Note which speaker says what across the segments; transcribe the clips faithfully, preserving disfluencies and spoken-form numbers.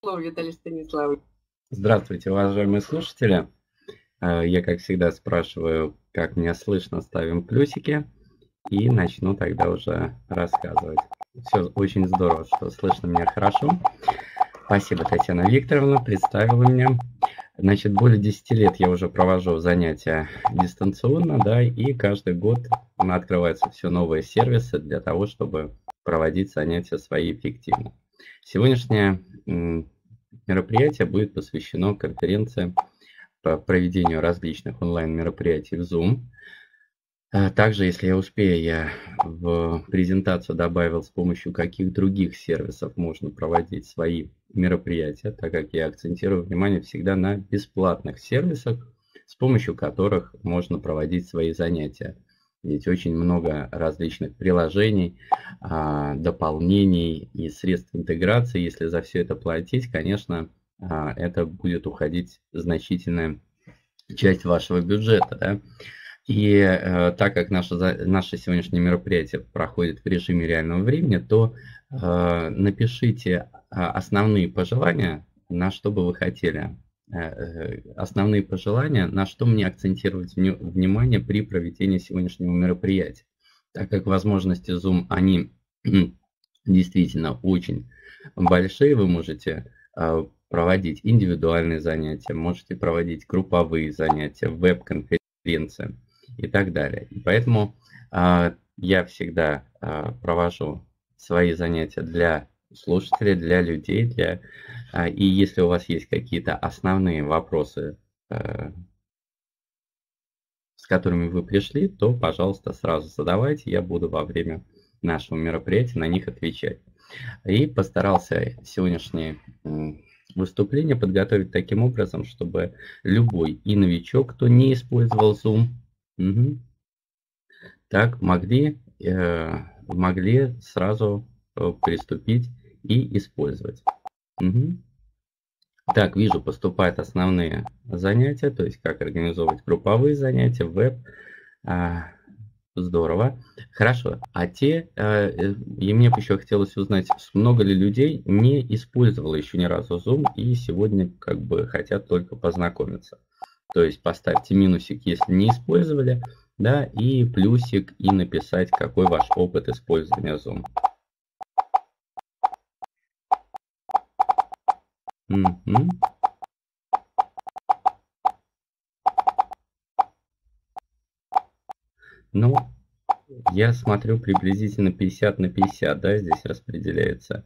Speaker 1: Слово Виталий Станиславович.
Speaker 2: Здравствуйте, уважаемые слушатели. Я, как всегда, спрашиваю, как меня слышно, ставим плюсики, и начну тогда уже рассказывать. Все очень здорово, что слышно меня хорошо. Спасибо, Татьяна Викторовна, представила меня. Значит, более десяти лет я уже провожу занятия дистанционно, да, и каждый год открываются все новые сервисы для того, чтобы проводить занятия свои эффективно. Сегодняшнее мероприятие будет посвящено конференции по проведению различных онлайн-мероприятий в Zoom. Также, если я успею, я в презентацию добавил, с помощью каких других сервисов можно проводить свои мероприятия, так как я акцентирую внимание всегда на бесплатных сервисах, с помощью которых можно проводить свои занятия. Ведь очень много различных приложений, дополнений и средств интеграции. Если за все это платить, конечно, это будет уходить значительная часть вашего бюджета. Да? И э, так как наше, наше сегодняшнее мероприятие проходит в режиме реального времени, то э, напишите основные пожелания, на что бы вы хотели. Э, основные пожелания, на что мне акцентировать внимание при проведении сегодняшнего мероприятия. Так как возможности Zoom, они действительно очень большие, вы можете э, проводить индивидуальные занятия, можете проводить групповые занятия, веб-конференции и так далее. И поэтому э, я всегда э, провожу свои занятия для слушателей, для людей, для, э, и если у вас есть какие-то основные вопросы, э, с которыми вы пришли, то, пожалуйста, сразу задавайте, я буду во время нашего мероприятия на них отвечать. И постарался сегодняшнее э, выступление подготовить таким образом, чтобы любой и новичок, кто не использовал Zoom, Угу. Так, могли, э, могли сразу э, приступить и использовать. Угу. Так, вижу, поступают основные занятия, то есть как организовывать групповые занятия, веб. А, здорово. Хорошо. А те, э, и мне бы еще хотелось узнать, много ли людей не использовало еще ни разу Zoom и сегодня как бы хотят только познакомиться. То есть поставьте минусик, если не использовали, да, и плюсик, и написать, какой ваш опыт использования Zoom. Угу. Ну, я смотрю, приблизительно пятьдесят на пятьдесят, да, здесь распределяется.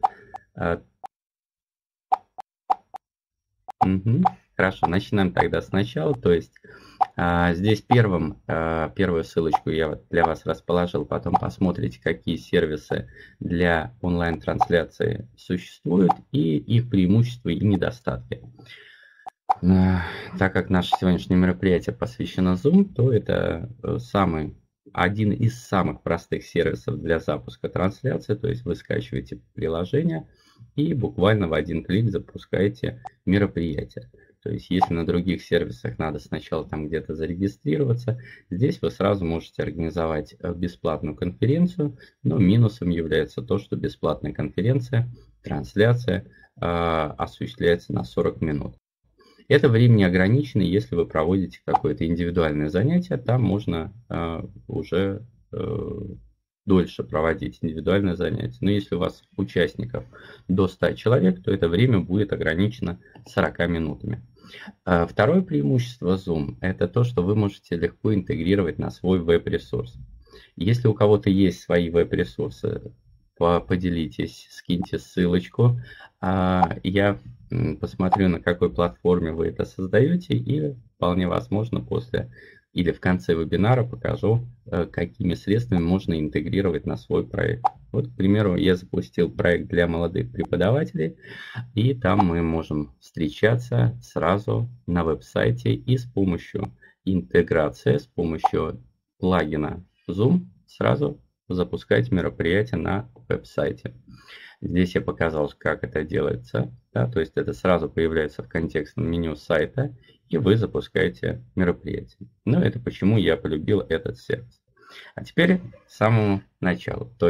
Speaker 2: Угу. Хорошо, начинаем тогда сначала. То есть а, здесь первым, а, первую ссылочку я для вас расположил, потом посмотрите, какие сервисы для онлайн-трансляции существуют и их преимущества и недостатки. А, так как наше сегодняшнее мероприятие посвящено Zoom, то это самый, один из самых простых сервисов для запуска трансляции. То есть вы скачиваете приложение и буквально в один клик запускаете мероприятие. То есть если на других сервисах надо сначала там где-то зарегистрироваться, здесь вы сразу можете организовать бесплатную конференцию, но минусом является то, что бесплатная конференция, трансляция э, осуществляется на сорок минут. Это время не ограничено, если вы проводите какое-то индивидуальное занятие, там можно э, уже э, дольше проводить индивидуальное занятие. Но если у вас участников до ста человек, то это время будет ограничено сороками минутами. Второе преимущество Zoom – это то, что вы можете легко интегрировать на свой веб-ресурс. Если у кого-то есть свои веб-ресурсы, поделитесь, скиньте ссылочку. Я посмотрю, на какой платформе вы это создаете, и вполне возможно после или в конце вебинара покажу, какими средствами можно интегрировать на свой проект. Вот, к примеру, я запустил проект для молодых преподавателей, и там мы можем встречаться сразу на веб-сайте и с помощью интеграции, с помощью плагина Zoom сразу запускать мероприятие на веб-сайте. Здесь я показал, как это делается. Да, то есть это сразу появляется в контекстном меню сайта, и вы запускаете мероприятие. Но это почему я полюбил этот сервис. А теперь к самому началу. То есть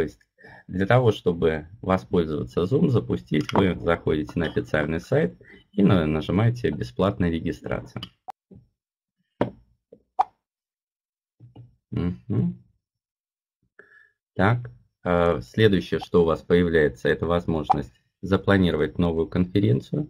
Speaker 2: Для того, чтобы воспользоваться Zoom, запустить, вы заходите на официальный сайт и нажимаете «Бесплатная регистрация». Угу. Так, следующее, что у вас появляется, это возможность запланировать новую конференцию.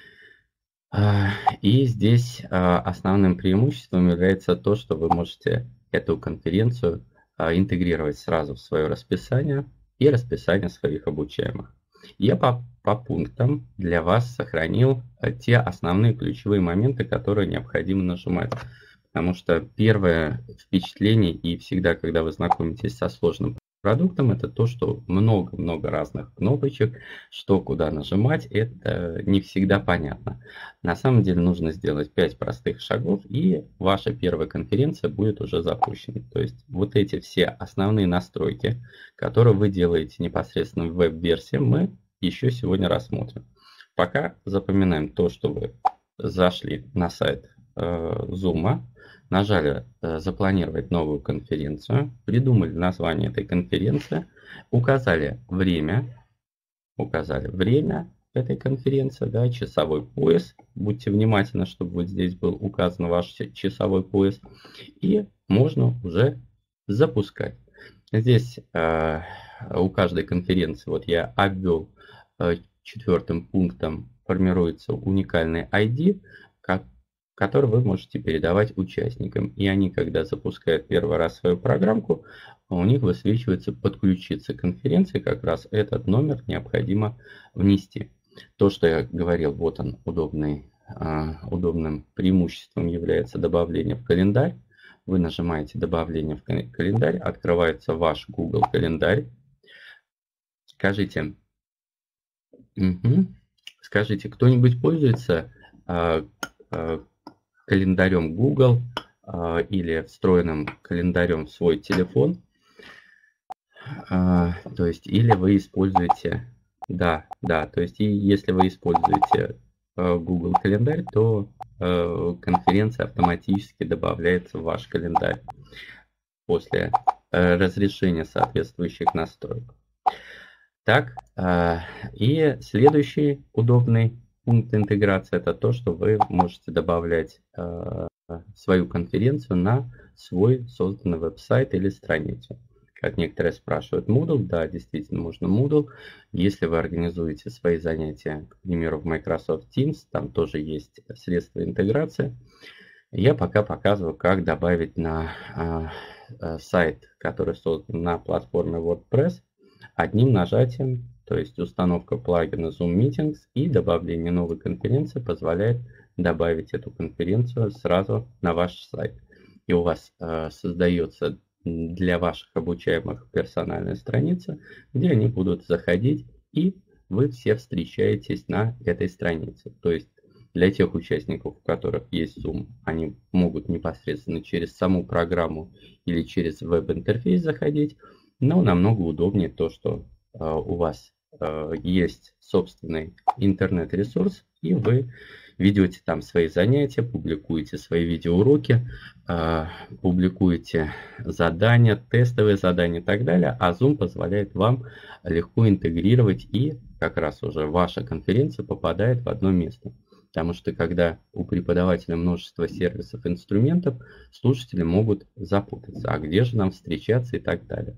Speaker 2: И здесь основным преимуществом является то, что вы можете эту конференцию интегрировать сразу в свое расписание и расписание своих обучаемых. Я по, по пунктам для вас сохранил те основные ключевые моменты, которые необходимо нажимать. Потому что первое впечатление, и всегда, когда вы знакомитесь со сложным продуктом, это то, что много-много разных кнопочек, что куда нажимать, это не всегда понятно. На самом деле нужно сделать пять простых шагов, и ваша первая конференция будет уже запущена. То есть вот эти все основные настройки, которые вы делаете непосредственно в веб-версии, мы еще сегодня рассмотрим. Пока запоминаем то, что вы зашли на сайт э, Zoom, нажали «Запланировать новую конференцию», придумали название этой конференции, указали время, указали время этой конференции, да, часовой пояс. Будьте внимательны, чтобы вот здесь был указан ваш часовой пояс. И можно уже запускать. Здесь э, у каждой конференции, вот я обвел э, четвертым пунктом, формируется уникальный ай ди, как который вы можете передавать участникам. И они, когда запускают первый раз свою программку, у них высвечивается «Подключиться к конференции». Как раз этот номер необходимо внести. То, что я говорил, вот он, удобный, удобным преимуществом является добавление в календарь. Вы нажимаете «Добавление в календарь», открывается ваш Google календарь. Скажите, угу, скажите, кто-нибудь пользуется календарем Google э, или встроенным календарем в свой телефон, э, то есть или вы используете, да, да, то есть и если вы используете э, Google календарь, то э, конференция автоматически добавляется в ваш календарь после э, разрешения соответствующих настроек. Так, э, и следующий удобный пункт интеграции — это то, что вы можете добавлять э, свою конференцию на свой созданный веб-сайт или страницу. Как некоторые спрашивают, Moodle? Да, действительно, можно Moodle. Если вы организуете свои занятия, к примеру, в Microsoft Teams, там тоже есть средства интеграции. Я пока показываю, как добавить на э, э, сайт, который создан на платформе WordPress, одним нажатием. То есть установка плагина Zoom Meetings и добавление новой конференции позволяет добавить эту конференцию сразу на ваш сайт. И у вас э, создается для ваших обучаемых персональная страница, где они будут заходить, и вы все встречаетесь на этой странице. То есть для тех участников, у которых есть Zoom, они могут непосредственно через саму программу или через веб-интерфейс заходить, но намного удобнее то, что у вас есть собственный интернет-ресурс, и вы ведете там свои занятия, публикуете свои видеоуроки, публикуете задания, тестовые задания и так далее, а Zoom позволяет вам легко интегрировать, и как раз уже ваша конференция попадает в одно место. Потому что когда у преподавателя множество сервисов, инструментов, слушатели могут запутаться, а где же нам встречаться и так далее.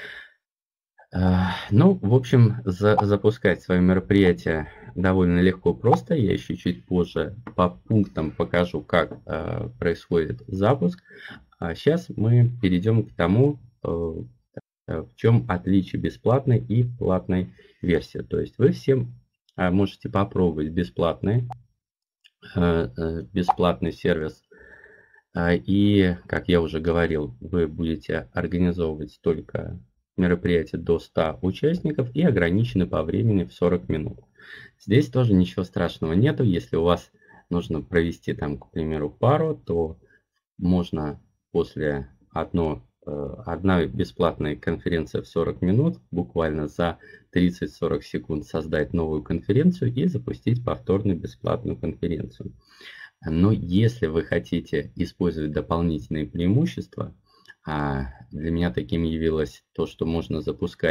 Speaker 2: Ну, в общем, за, запускать свое мероприятие довольно легко, просто. Я еще чуть позже по пунктам покажу, как э, происходит запуск. А сейчас мы перейдем к тому, э, в чем отличие бесплатной и платной версии. То есть вы всем э, можете попробовать бесплатный, э, э, бесплатный сервис. Э, и, как я уже говорил, вы будете организовывать только мероприятие до ста участников и ограничены по времени в сорок минут. Здесь тоже ничего страшного нету. Если у вас нужно провести там, к примеру, пару, то можно после одно, одной бесплатной конференции в сорок минут, буквально за тридцать-сорок секунд создать новую конференцию и запустить повторную бесплатную конференцию. Но если вы хотите использовать дополнительные преимущества, а для меня таким явилось то, что можно запускать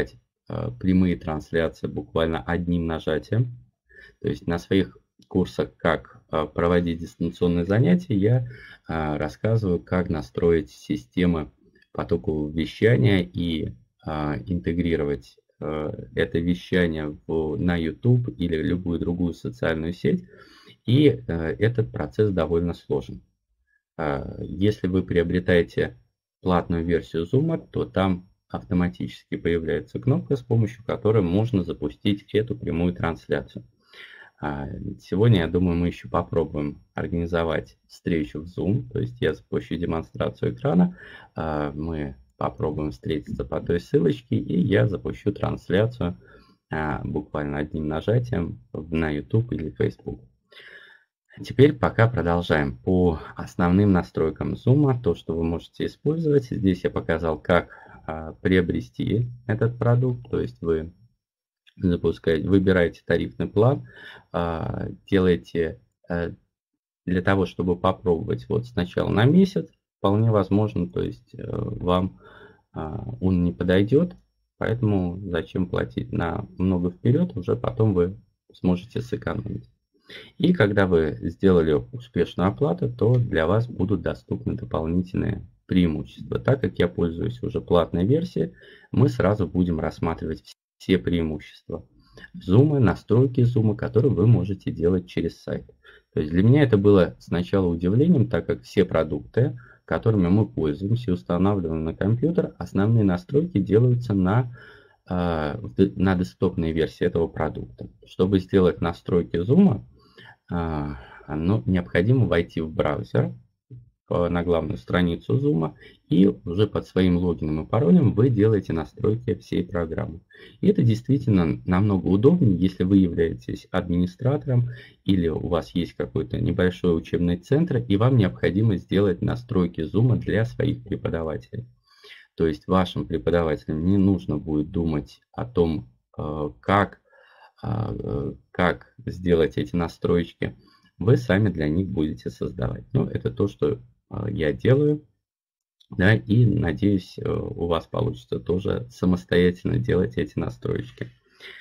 Speaker 2: прямые трансляции буквально одним нажатием. То есть на своих курсах «Как проводить дистанционные занятия» я рассказываю, как настроить системы потокового вещания и интегрировать это вещание в, на YouTube или любую другую социальную сеть. И этот процесс довольно сложен. Если вы приобретаете платную версию Zoom, то там автоматически появляется кнопка, с помощью которой можно запустить эту прямую трансляцию. Сегодня, я думаю, мы еще попробуем организовать встречу в Zoom, то есть я запущу демонстрацию экрана, мы попробуем встретиться по той ссылочке, и я запущу трансляцию буквально одним нажатием на YouTube или Facebook. Теперь пока продолжаем. По основным настройкам Zoom, то, что вы можете использовать, здесь я показал, как приобрести этот продукт, то есть вы запускаете, выбираете тарифный план, делаете для того, чтобы попробовать вот сначала на месяц, вполне возможно, то есть вам он не подойдет, поэтому зачем платить на много вперед, уже потом вы сможете сэкономить. И когда вы сделали успешную оплату, то для вас будут доступны дополнительные преимущества. Так как я пользуюсь уже платной версией, мы сразу будем рассматривать все преимущества Zoom, настройки Zoom, которые вы можете делать через сайт. То есть для меня это было сначала удивлением, так как все продукты, которыми мы пользуемся и устанавливаем на компьютер, основные настройки делаются на, на десктопной версии этого продукта. Чтобы сделать настройки Zoom, ну, необходимо войти в браузер на главную страницу Zoom, и уже под своим логином и паролем вы делаете настройки всей программы. И это действительно намного удобнее, если вы являетесь администратором или у вас есть какой-то небольшой учебный центр, и вам необходимо сделать настройки Zoom для своих преподавателей. То есть вашим преподавателям не нужно будет думать о том, как, как сделать эти настройки. Вы сами для них будете создавать. Ну, это то, что я делаю, да, и надеюсь, у вас получится тоже самостоятельно делать эти настройки.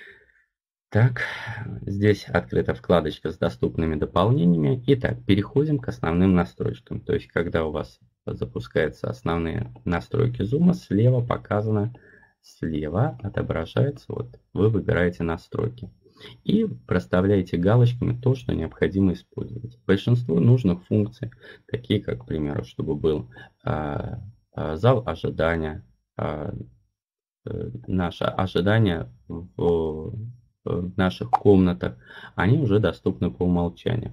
Speaker 2: Так, здесь открыта вкладочка с доступными дополнениями. Итак, переходим к основным настройкам. То есть, когда у вас запускаются основные настройки Zoom, слева показано, слева отображается, вот вы выбираете настройки. И проставляете галочками то, что необходимо использовать. Большинство нужных функций, такие как, к примеру, чтобы был э, зал ожидания, э, наше ожидание в, в наших комнатах, они уже доступны по умолчанию.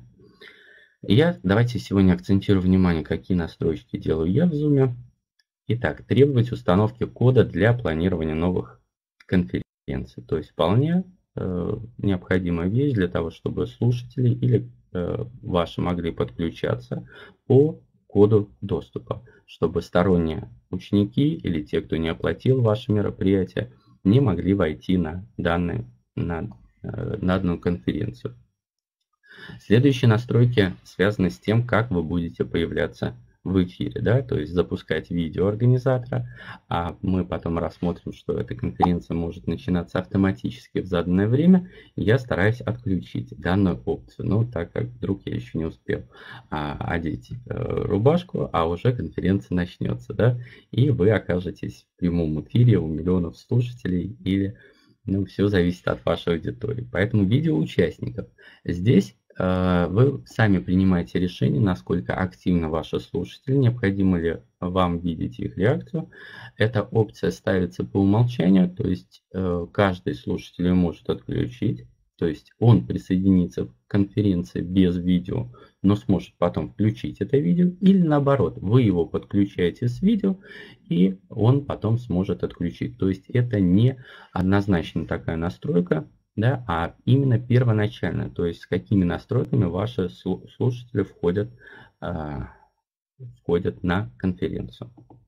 Speaker 2: Я давайте сегодня акцентирую внимание, какие настройки делаю я в Zoom. Итак, требовать установки кода для планирования новых конференций. То есть вполне необходимая вещь для того, чтобы слушатели или э, ваши могли подключаться по коду доступа, чтобы сторонние ученики или те, кто не оплатил ваше мероприятие, не могли войти на, данные, на, э, на данную конференцию. Следующие настройки связаны с тем, как вы будете появляться в эфире, да, то есть запускать видео организатора, а мы потом рассмотрим, что эта конференция может начинаться автоматически в заданное время. Я стараюсь отключить данную опцию, ну, так как вдруг я еще не успел а, одеть э, рубашку, а уже конференция начнется, да, и вы окажетесь в прямом эфире у миллионов слушателей или, ну, все зависит от вашей аудитории. Поэтому видео участников. Здесь вы сами принимаете решение, насколько активны ваши слушатели, необходимо ли вам видеть их реакцию. Эта опция ставится по умолчанию, то есть каждый слушатель может отключить, то есть он присоединится к конференции без видео, но сможет потом включить это видео, или наоборот, вы его подключаете с видео, и он потом сможет отключить. То есть это не однозначно такая настройка, да, а именно первоначально, то есть с какими настройками ваши слушатели входят, э, входят на конференцию.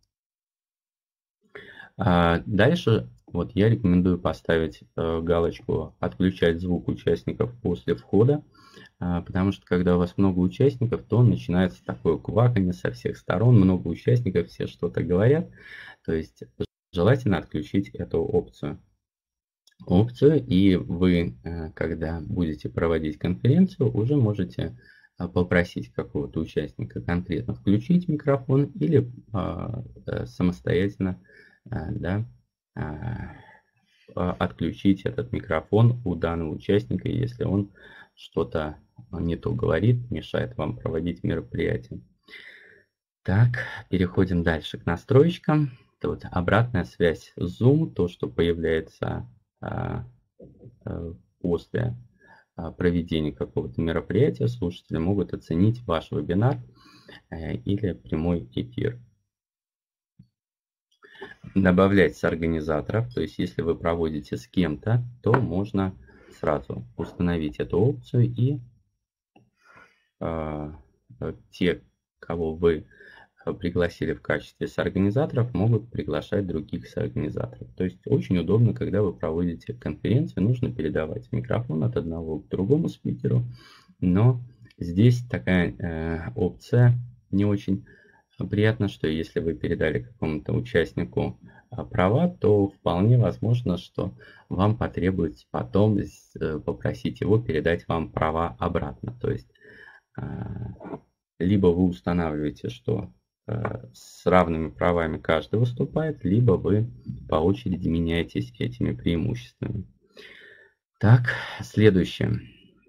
Speaker 2: А дальше вот я рекомендую поставить э, галочку «Отключать звук участников после входа», э, потому что когда у вас много участников, то начинается такое кваканье со всех сторон, много участников, все что-то говорят, то есть желательно отключить эту опцию. опцию, и вы, когда будете проводить конференцию, уже можете попросить какого-то участника конкретно включить микрофон или самостоятельно, да, отключить этот микрофон у данного участника, если он что-то не то говорит, мешает вам проводить мероприятие. Так, переходим дальше к настройкам. Тут обратная связь Zoom, то, что появляется а, а, после а, проведения какого-то мероприятия, слушатели могут оценить ваш вебинар а, или прямой эфир. Добавлять с организаторов, то есть если вы проводите с кем-то, то можно сразу установить эту опцию, и а, те, кого вы пригласили в качестве соорганизаторов, могут приглашать других соорганизаторов. То есть очень удобно, когда вы проводите конференцию, нужно передавать микрофон от одного к другому спикеру, но здесь такая э, опция не очень приятна, что если вы передали какому-то участнику права, то вполне возможно, что вам потребуется потом попросить его передать вам права обратно. То есть либо вы устанавливаете, что с равными правами каждый выступает, либо вы по очереди меняетесь этими преимуществами. Так, следующее.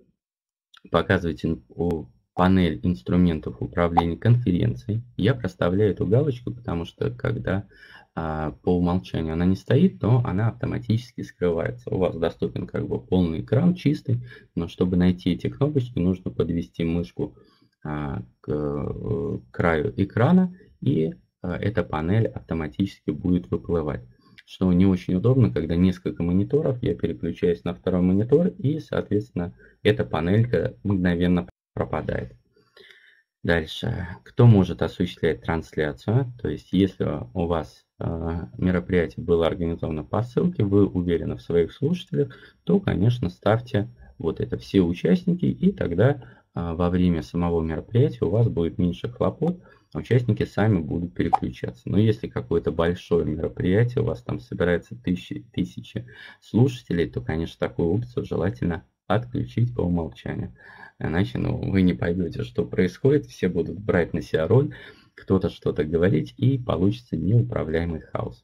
Speaker 2: Показывайте панель инструментов управления конференцией. Я проставляю эту галочку, потому что когда а, по умолчанию она не стоит, то она автоматически скрывается. У вас доступен как бы полный экран, чистый, но чтобы найти эти кнопочки, нужно подвести мышку а, к, к краю экрана, и а, эта панель автоматически будет выплывать. Что не очень удобно, когда несколько мониторов, я переключаюсь на второй монитор, и, соответственно, эта панелька мгновенно пропадает. Дальше. Кто может осуществлять трансляцию? То есть, если у вас э, мероприятие было организовано по ссылке, вы уверены в своих слушателях, то, конечно, ставьте вот это все участники, и тогда э, во время самого мероприятия у вас будет меньше хлопот, участники сами будут переключаться. Но если какое-то большое мероприятие, у вас там собирается тысячи, тысячи слушателей, то, конечно, такую опцию желательно отключить по умолчанию. Иначе ну, вы не поймете, что происходит, все будут брать на себя роль, кто-то что-то говорить, и получится неуправляемый хаос.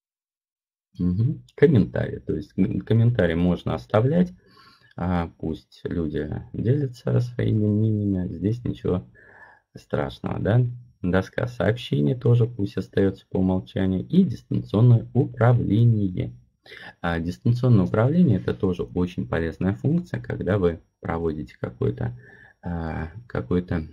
Speaker 2: Угу. Комментарии. То есть комментарии можно оставлять, а пусть люди делятся своими мнениями, здесь ничего страшного, да? Доска сообщений тоже пусть остается по умолчанию, и дистанционное управление. А дистанционное управление — это тоже очень полезная функция, когда вы проводите какое-то какое-то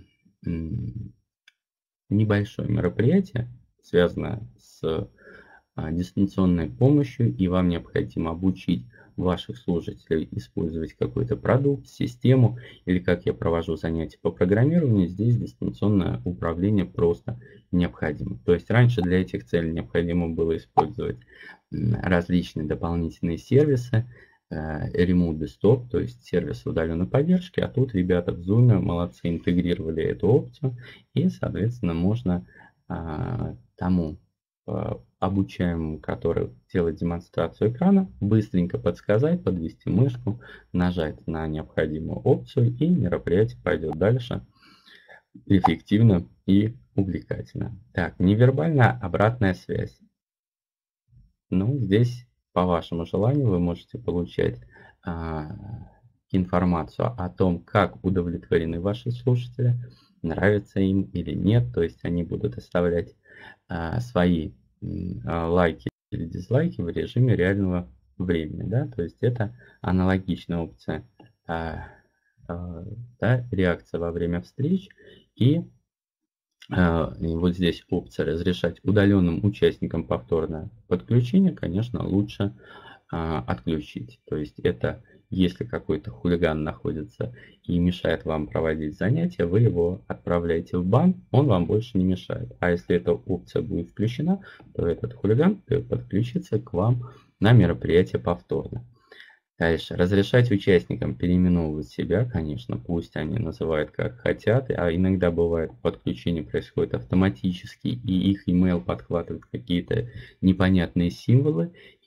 Speaker 2: небольшое мероприятие, связанное с дистанционной помощью, и вам необходимо обучить ваших слушателей использовать какой-то продукт, систему, или как я провожу занятия по программированию, здесь дистанционное управление просто необходимо. То есть раньше для этих целей необходимо было использовать различные дополнительные сервисы, Remote Desktop, то есть сервис удаленной поддержки, а тут ребята в Zoom молодцы, интегрировали эту опцию, и, соответственно, можно тому обучаемому, который делает демонстрацию экрана, быстренько подсказать, подвести мышку, нажать на необходимую опцию, и мероприятие пойдет дальше эффективно и увлекательно. Так, невербальная обратная связь. Ну, здесь по вашему желанию вы можете получать а, информацию о том, как удовлетворены ваши слушатели, нравится им или нет, то есть они будут оставлять а, свои лайки или дизлайки в режиме реального времени, да, то есть это аналогичная опция, а, а, да, реакция во время встреч, и, а, и вот здесь опция разрешать удаленным участникам повторное подключение, конечно, лучше а, отключить, то есть это если какой-то хулиган находится и мешает вам проводить занятия, вы его отправляете в бан, он вам больше не мешает. А если эта опция будет включена, то этот хулиган подключится к вам на мероприятие повторно. Дальше. Разрешать участникам переименовывать себя, конечно, пусть они называют как хотят, а иногда бывает подключение происходит автоматически, и их email подхватывает какие-то непонятные символы,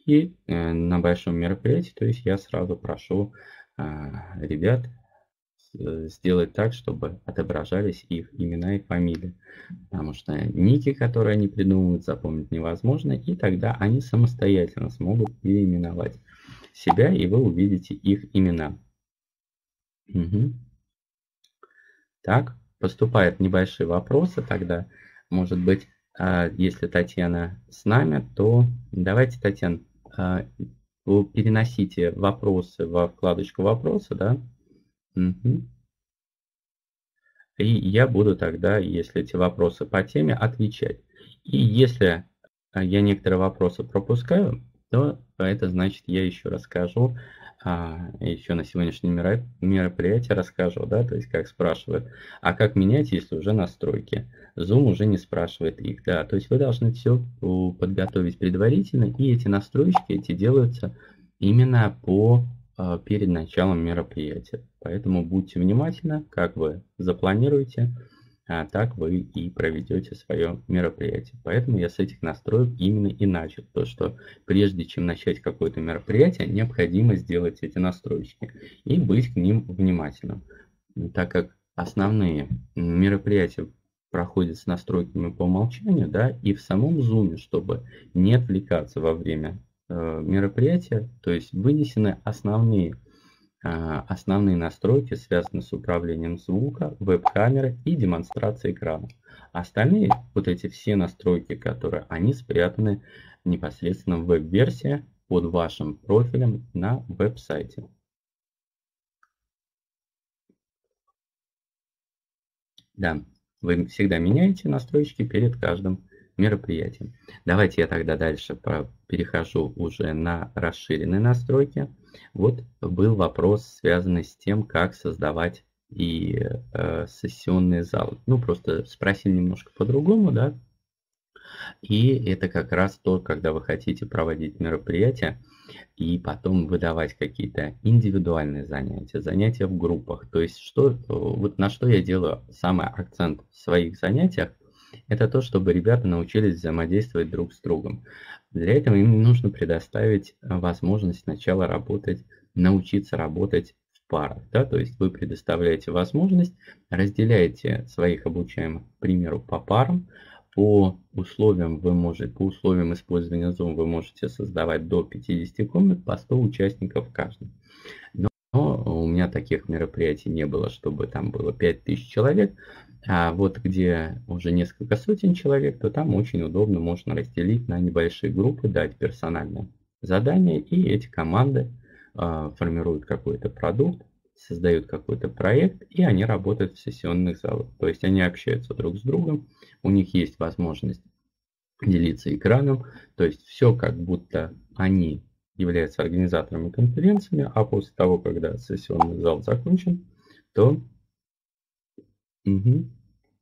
Speaker 2: И э, на большом мероприятии, то есть я сразу прошу э, ребят э, сделать так, чтобы отображались их имена и фамилии. Потому что ники, которые они придумывают, запомнить невозможно, и тогда они самостоятельно смогут переименовать себя, и вы увидите их имена. Угу. Так, поступают небольшие вопросы тогда. Может быть, а, если Татьяна с нами, то давайте, Татьяна, а, вы переносите вопросы во вкладочку «Вопросы», да? Угу. И я буду тогда, если эти вопросы по теме, отвечать. И если а, я некоторые вопросы пропускаю, то это значит, я еще расскажу, а, еще на сегодняшнем меро- мероприятии расскажу, да, то есть как спрашивают, а как менять, если уже настройки? Zoom уже не спрашивает их, да, то есть вы должны все подготовить предварительно, и эти настройки эти делаются именно по а, перед началом мероприятия. Поэтому будьте внимательны, как вы запланируете, а так вы и проведете свое мероприятие. Поэтому я с этих настроек именно и начал. То, что прежде чем начать какое-то мероприятие, необходимо сделать эти настройки и быть к ним внимательным. Так как основные мероприятия проходят с настройками по умолчанию, да, и в самом Zoom, чтобы не отвлекаться во время э, мероприятия, то есть вынесены основные Основные настройки связаны с управлением звука, веб-камеры и демонстрацией экрана. Остальные, вот эти все настройки, которые они спрятаны непосредственно в веб-версии под вашим профилем на веб-сайте. Да, вы всегда меняете настройки перед каждым мероприятием. Давайте я тогда дальше перехожу уже на расширенные настройки. Вот был вопрос, связанный с тем, как создавать и э, сессионные залы. Ну, просто спросили немножко по-другому, да. И это как раз то, когда вы хотите проводить мероприятия и потом выдавать какие-то индивидуальные занятия, занятия в группах. То есть, что, вот на что я делаю самый акцент в своих занятиях, это то, чтобы ребята научились взаимодействовать друг с другом. Для этого им нужно предоставить возможность сначала работать, научиться работать в парах. Да? То есть вы предоставляете возможность, разделяете своих обучаемых, к примеру, по парам. По условиям вы можете, по условиям использования Zoom вы можете создавать до пятидесяти комнат по сто участников в каждом. Но у меня таких мероприятий не было, чтобы там было пять тысяч человек. А вот где уже несколько сотен человек, то там очень удобно, можно разделить на небольшие группы, дать персональное задание, и эти команды э, формируют какой-то продукт, создают какой-то проект, и они работают в сессионных залах. То есть они общаются друг с другом, у них есть возможность делиться экраном, то есть все как будто они являются организаторами конференции, а после того, когда сессионный зал закончен, то... Угу.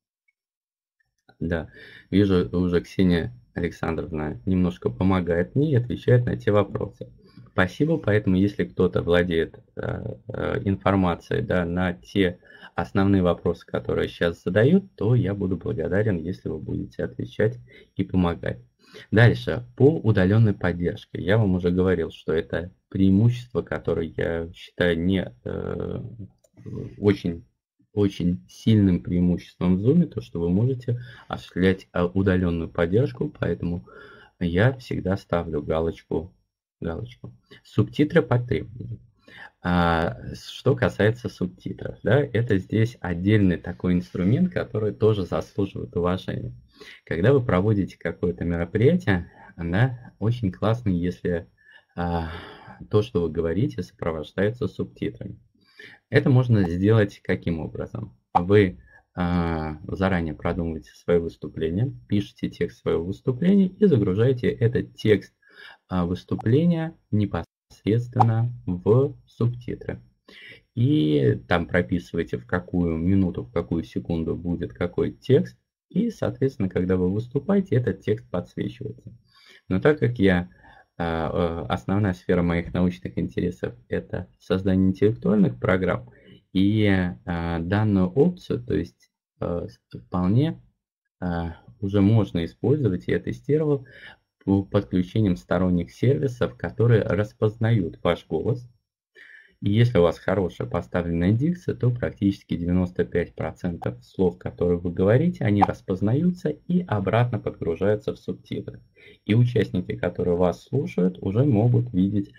Speaker 2: Да, вижу, уже Ксения Александровна немножко помогает мне и отвечает на те вопросы. Спасибо, поэтому если кто-то владеет э, э, информацией, да, на те основные вопросы, которые сейчас задают, то я буду благодарен, если вы будете отвечать и помогать. Дальше, по удаленной поддержке. Я вам уже говорил, что это преимущество, которое я считаю не э, очень очень сильным преимуществом в Zoom, то что вы можете осуществлять удаленную поддержку, поэтому я всегда ставлю галочку, галочку. Субтитры по требованию. А, что касается субтитров, да, это здесь отдельный такой инструмент, который тоже заслуживает уважения. Когда вы проводите какое-то мероприятие, да, очень классно, если а, то, что вы говорите, сопровождается субтитрами. Это можно сделать каким образом? Вы э, заранее продумываете свое выступление, пишете текст своего выступления и загружаете этот текст э, выступления непосредственно в субтитры. И там прописываете, в какую минуту, в какую секунду будет какой текст. И, соответственно, когда вы выступаете, этот текст подсвечивается. Но так как я основная сфера моих научных интересов – это создание интеллектуальных программ. И данную опцию, то есть вполне уже можно использовать, я тестировал, подключением сторонних сервисов, которые распознают ваш голос. И если у вас хорошая поставленная дикция, то практически девяносто пять процентов слов, которые вы говорите, они распознаются и обратно подгружаются в субтитры. И участники, которые вас слушают, уже могут видеть,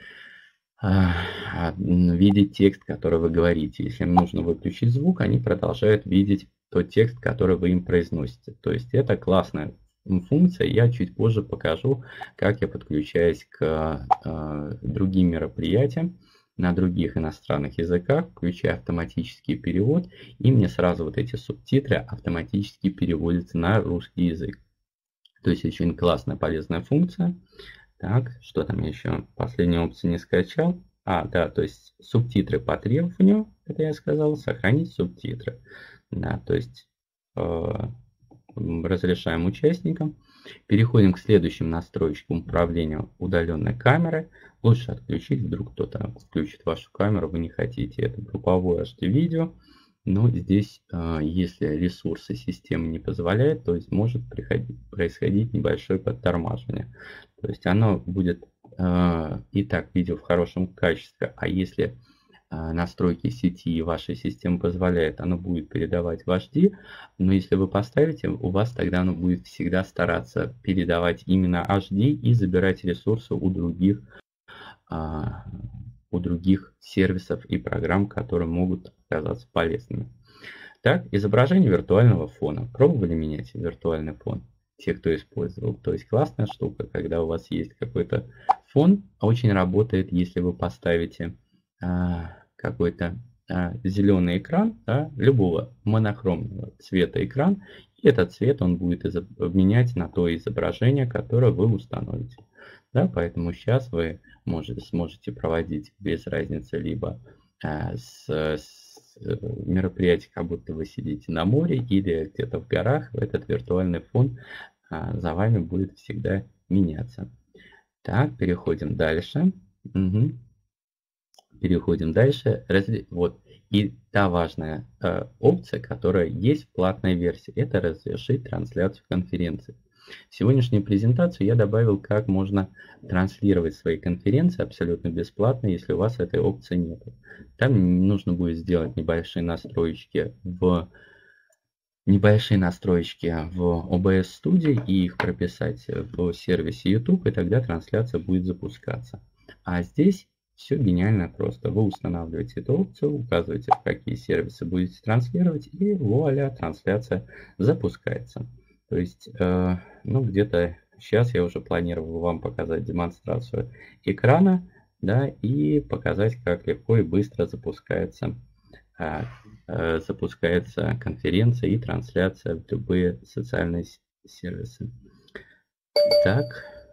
Speaker 2: видеть текст, который вы говорите. Если им нужно выключить звук, они продолжают видеть тот текст, который вы им произносите. То есть это классная функция. Я чуть позже покажу, как я подключаюсь к э, другим мероприятиям на других иностранных языках, включая автоматический перевод, и мне сразу вот эти субтитры автоматически переводятся на русский язык. То есть очень классная, полезная функция. Так, что там еще? Последнюю опцию не скачал. А, да, то есть субтитры по требованию, это я сказал, сохранить субтитры. Да, то есть э, разрешаем участникам. Переходим к следующим настройкам управления удаленной камерой. Лучше отключить, вдруг кто-то включит вашу камеру, вы не хотите. Это групповое эйч ди видео. Но здесь, если ресурсы системы не позволяют, то есть может происходить небольшое подтормаживание. То есть оно будет и так видео в хорошем качестве, а если настройки сети и вашей системы позволяют, оно будет передавать в эйч ди, но если вы поставите, у вас тогда оно будет всегда стараться передавать именно эйч ди и забирать ресурсы у других, а, у других сервисов и программ, которые могут оказаться полезными. Так, изображение виртуального фона. Пробовали менять виртуальный фон? Те, кто использовал. То есть классная штука, когда у вас есть какой-то фон, очень работает, если вы поставите а, какой-то а, зеленый экран, да, любого монохромного цвета экран, и этот цвет он будет менять на то изображение, которое вы установите. Да, поэтому сейчас вы можете, сможете проводить без разницы либо а, с, с мероприятие, как будто вы сидите на море или где-то в горах, этот виртуальный фон а, за вами будет всегда меняться. Так, переходим дальше. Угу. Переходим дальше. Вот. И та важная э, опция, которая есть в платной версии, это разрешить трансляцию конференции. В сегодняшнюю презентацию я добавил, как можно транслировать свои конференции абсолютно бесплатно, если у вас этой опции нет. Там нужно будет сделать небольшие настройки в небольшие настройки в о бэ эс Studio и их прописать в сервисе YouTube, и тогда трансляция будет запускаться. А здесь все гениально просто. Вы устанавливаете эту опцию, указываете, в какие сервисы будете транслировать, и вуаля, трансляция запускается. То есть, э, ну, где-то сейчас я уже планировал вам показать демонстрацию экрана, да, и показать, как легко и быстро запускается, э, э, запускается конференция и трансляция в любые социальные сервисы. Так,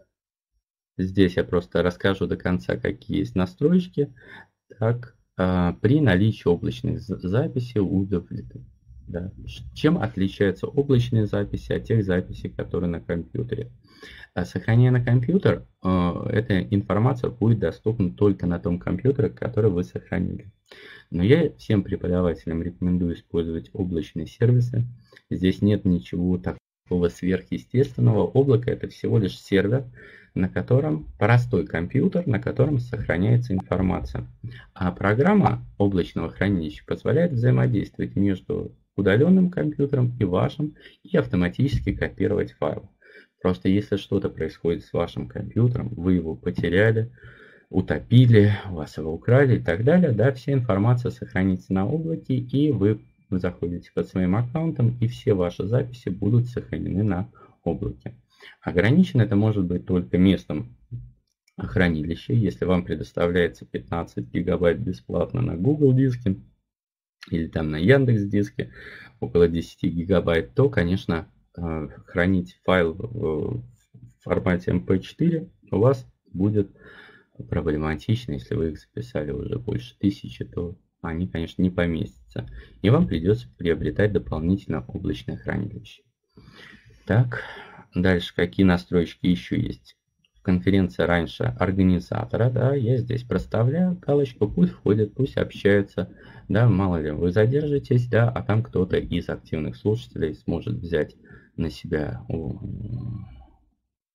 Speaker 2: здесь я просто расскажу до конца, какие есть настройки. Так, э, при наличии облачных записей удовлетворения. Да. Чем отличаются облачные записи от тех записей, которые на компьютере? Сохраняя на компьютер, эта информация будет доступна только на том компьютере, который вы сохранили. Но я всем преподавателям рекомендую использовать облачные сервисы. Здесь нет ничего такого сверхъестественного. Облако — это всего лишь сервер, на котором простой компьютер, на котором сохраняется информация. А программа облачного хранилища позволяет взаимодействовать между удаленным компьютером и вашим и автоматически копировать файл. Просто если что-то происходит с вашим компьютером, вы его потеряли, утопили, у вас его украли и так далее, да, вся информация сохранится на облаке, и вы заходите под своим аккаунтом, и все ваши записи будут сохранены на облаке. Ограничено это может быть только местом хранилища. Если вам предоставляется пятнадцать гигабайт бесплатно на Google диске или там на Яндекс диске около десяти гигабайт, то, конечно, хранить файл в формате эм пэ четыре у вас будет проблематично. Если вы их записали уже больше тысячи, то они, конечно, не поместятся. И вам придется приобретать дополнительно облачное хранилище. Так, дальше какие настройки еще есть? В конференции раньше организатора, да, я здесь проставляю галочку, пусть входят, пусть общаются, да, мало ли вы задержитесь, да, а там кто-то из активных слушателей сможет взять на себя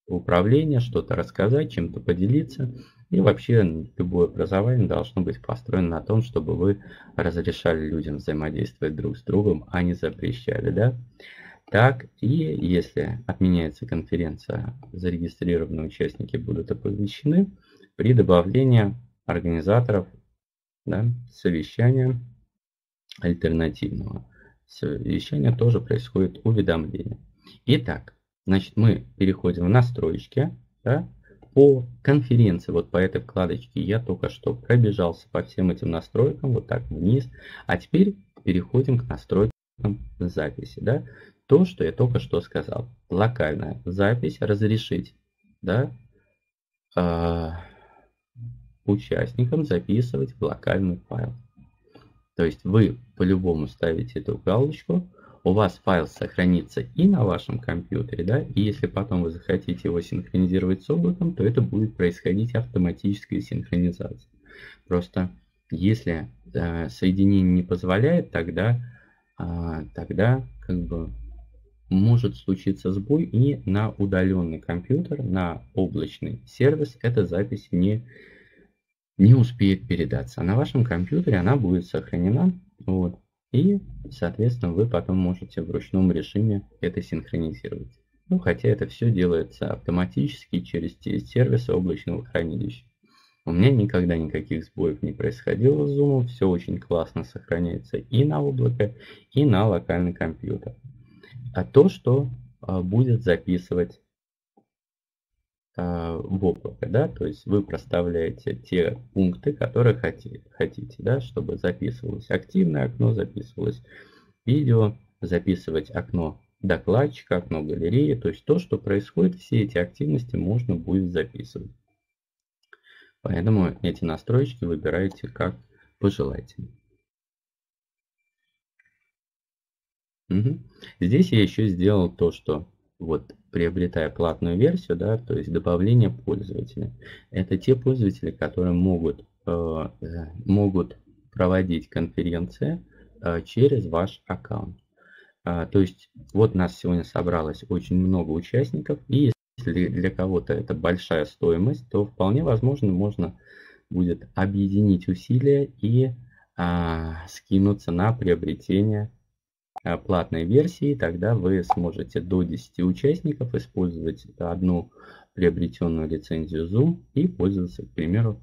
Speaker 2: управления, что-то рассказать, чем-то поделиться. И вообще любое образование должно быть построено на том, чтобы вы разрешали людям взаимодействовать друг с другом, а не запрещали, да? Так, и если отменяется конференция, зарегистрированные участники будут оповещены при добавлении организаторов, да, совещания альтернативного. Совещания тоже происходит уведомление. Итак, значит, мы переходим в настройки, да, по конференции, вот по этой вкладочке я только что пробежался по всем этим настройкам, вот так вниз, а теперь переходим к настройкам записи, да, то, что я только что сказал, локальная запись, разрешить, да, э, участникам записывать в локальный файл. То есть вы по-любому ставите эту галочку, у вас файл сохранится и на вашем компьютере, да, и если потом вы захотите его синхронизировать с облаком, то это будет происходить автоматическая синхронизация. Просто если э, соединение не позволяет, тогда, э, тогда как бы может случиться сбой, и на удаленный компьютер, на облачный сервис эта запись не, не успеет передаться. А на вашем компьютере она будет сохранена. Вот. И, соответственно, вы потом можете в ручном режиме это синхронизировать. Ну, хотя это все делается автоматически через те сервисы облачного хранилища. У меня никогда никаких сбоев не происходило с Zoom. Все очень классно сохраняется и на облако, и на локальный компьютер. А то, что а, будет записывать а, в облако, да, то есть вы проставляете те пункты, которые хотите, хотите, да, чтобы записывалось активное окно, записывалось видео, записывать окно докладчика, окно галереи, то есть то, что происходит, все эти активности можно будет записывать. Поэтому эти настройки выбирайте как пожелаете. Угу. Здесь я еще сделал то, что вот приобретая платную версию, да, то есть добавление пользователя. Это те пользователи, которые могут, э, могут проводить конференции э, через ваш аккаунт. А, то есть вот у нас сегодня собралось очень много участников, и если для кого-то это большая стоимость, то вполне возможно можно будет объединить усилия и а, скинуться на приобретение платной версии, тогда вы сможете до десяти участников использовать одну приобретенную лицензию Zoom и пользоваться, к примеру,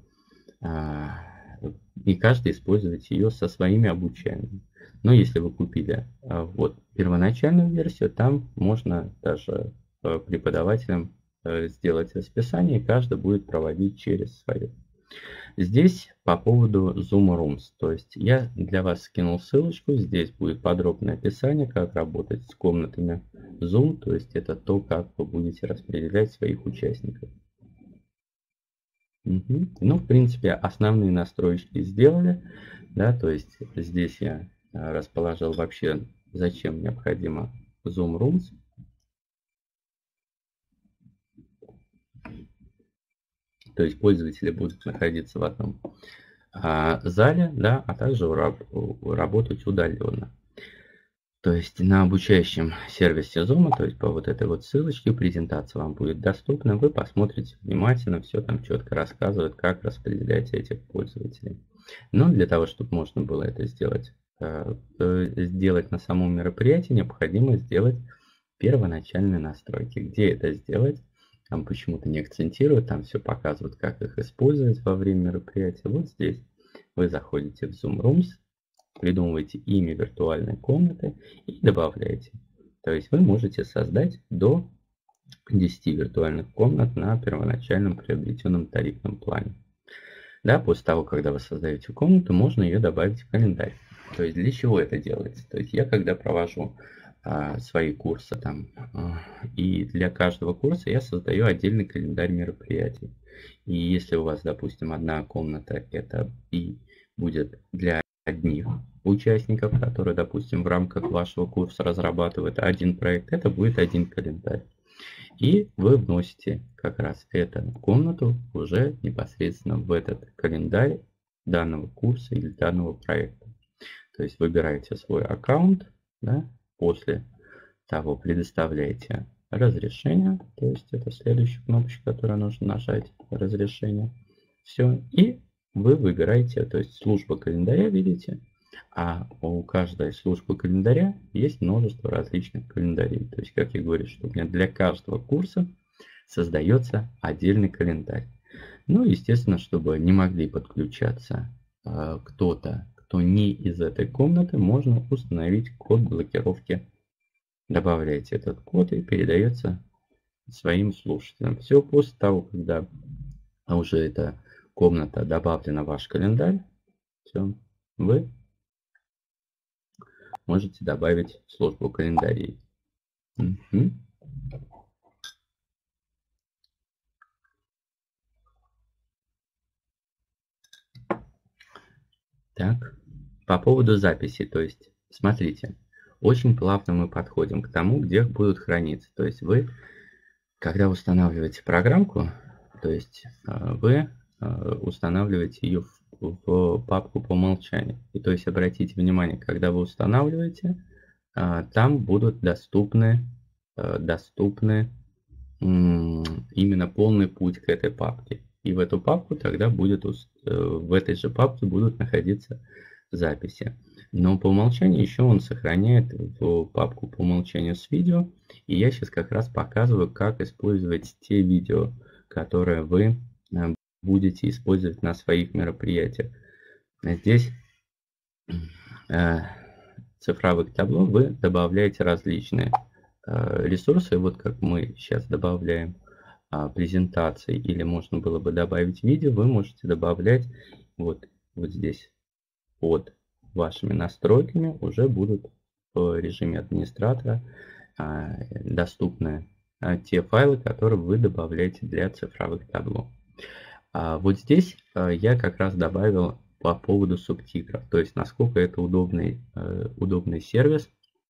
Speaker 2: и каждый использовать ее со своими обучаемыми. Но если вы купили вот первоначальную версию, там можно даже преподавателям сделать расписание, и каждый будет проводить через свое. Здесь по поводу Zoom Rooms, то есть я для вас скинул ссылочку, здесь будет подробное описание, как работать с комнатами Zoom, то есть это то, как вы будете распределять своих участников. Угу. Ну, в принципе, основные настройки сделали, да, то есть здесь я расположил вообще, зачем необходимо Zoom Rooms. То есть пользователи будут находиться в одном а, зале, да, а также раб, работать удаленно. То есть на обучающем сервисе Zoom, то есть по вот этой вот ссылочке, презентация вам будет доступна. Вы посмотрите внимательно, все там четко рассказывает, как распределять этих пользователей. Но для того, чтобы можно было это сделать, сделать на самом мероприятии, необходимо сделать первоначальные настройки. Где это сделать? Там почему-то не акцентируют, там все показывают, как их использовать во время мероприятия. Вот здесь вы заходите в Zoom Rooms, придумываете имя виртуальной комнаты и добавляете. То есть вы можете создать до десяти виртуальных комнат на первоначальном приобретенном тарифном плане. Да, после того, когда вы создаете комнату, можно ее добавить в календарь. То есть для чего это делается? То есть я когда провожу свои курсы там, и для каждого курса я создаю отдельный календарь мероприятий. И если у вас, допустим, одна комната, это и будет для одних участников, которые, допустим, в рамках вашего курса разрабатывают один проект, это будет один календарь. И вы вносите как раз эту комнату уже непосредственно в этот календарь данного курса или данного проекта. То есть выбираете свой аккаунт, да, после того предоставляете разрешение, то есть это следующая кнопочка, которую нужно нажать, разрешение. Все, и вы выбираете, то есть служба календаря, видите, а у каждой службы календаря есть множество различных календарей. То есть, как я говорю, что у меня для каждого курса создается отдельный календарь. Ну, естественно, чтобы не могли подключаться э, кто-то, кто не из этой комнаты, можно установить код блокировки. Добавляете этот код и передается своим слушателям. Все после того, когда уже эта комната добавлена в ваш календарь, все, вы можете добавить службу календарей. Угу. Так, по поводу записи, то есть, смотрите, очень плавно мы подходим к тому, где будут храниться. То есть вы, когда устанавливаете программку, то есть вы устанавливаете ее в, в папку по умолчанию. И то есть обратите внимание, когда вы устанавливаете, там будут доступны, доступны именно полный путь к этой папке. И в эту папку тогда будет, в этой же папке будут находиться записи. Но по умолчанию еще он сохраняет в папку по умолчанию с видео. И я сейчас как раз показываю, как использовать те видео, которые вы будете использовать на своих мероприятиях. Здесь э, цифровых табло вы добавляете различные э, ресурсы. Вот как мы сейчас добавляем э, презентации, или можно было бы добавить видео, вы можете добавлять вот, вот здесь под вашими настройками уже будут в режиме администратора э, доступны э, те файлы, которые вы добавляете для цифровых табло. А вот здесь я как раз добавил по поводу субтитров, то есть насколько это удобный, удобный сервис,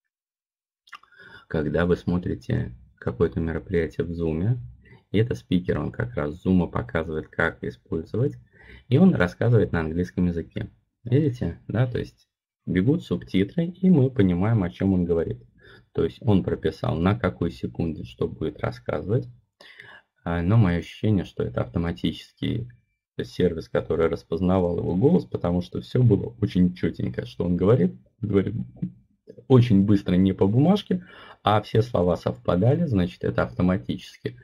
Speaker 2: когда вы смотрите какое-то мероприятие в Zoom, и это спикер, он как раз Zoom показывает, как использовать, и он рассказывает на английском языке. Видите, да, то есть бегут субтитры, и мы понимаем, о чем он говорит. То есть он прописал, на какой секунде что будет рассказывать. Но мое ощущение, что это автоматический сервис, который распознавал его голос, потому что все было очень четенько, что он говорит. Говорит очень быстро, не по бумажке, а все слова совпадали, значит, это автоматически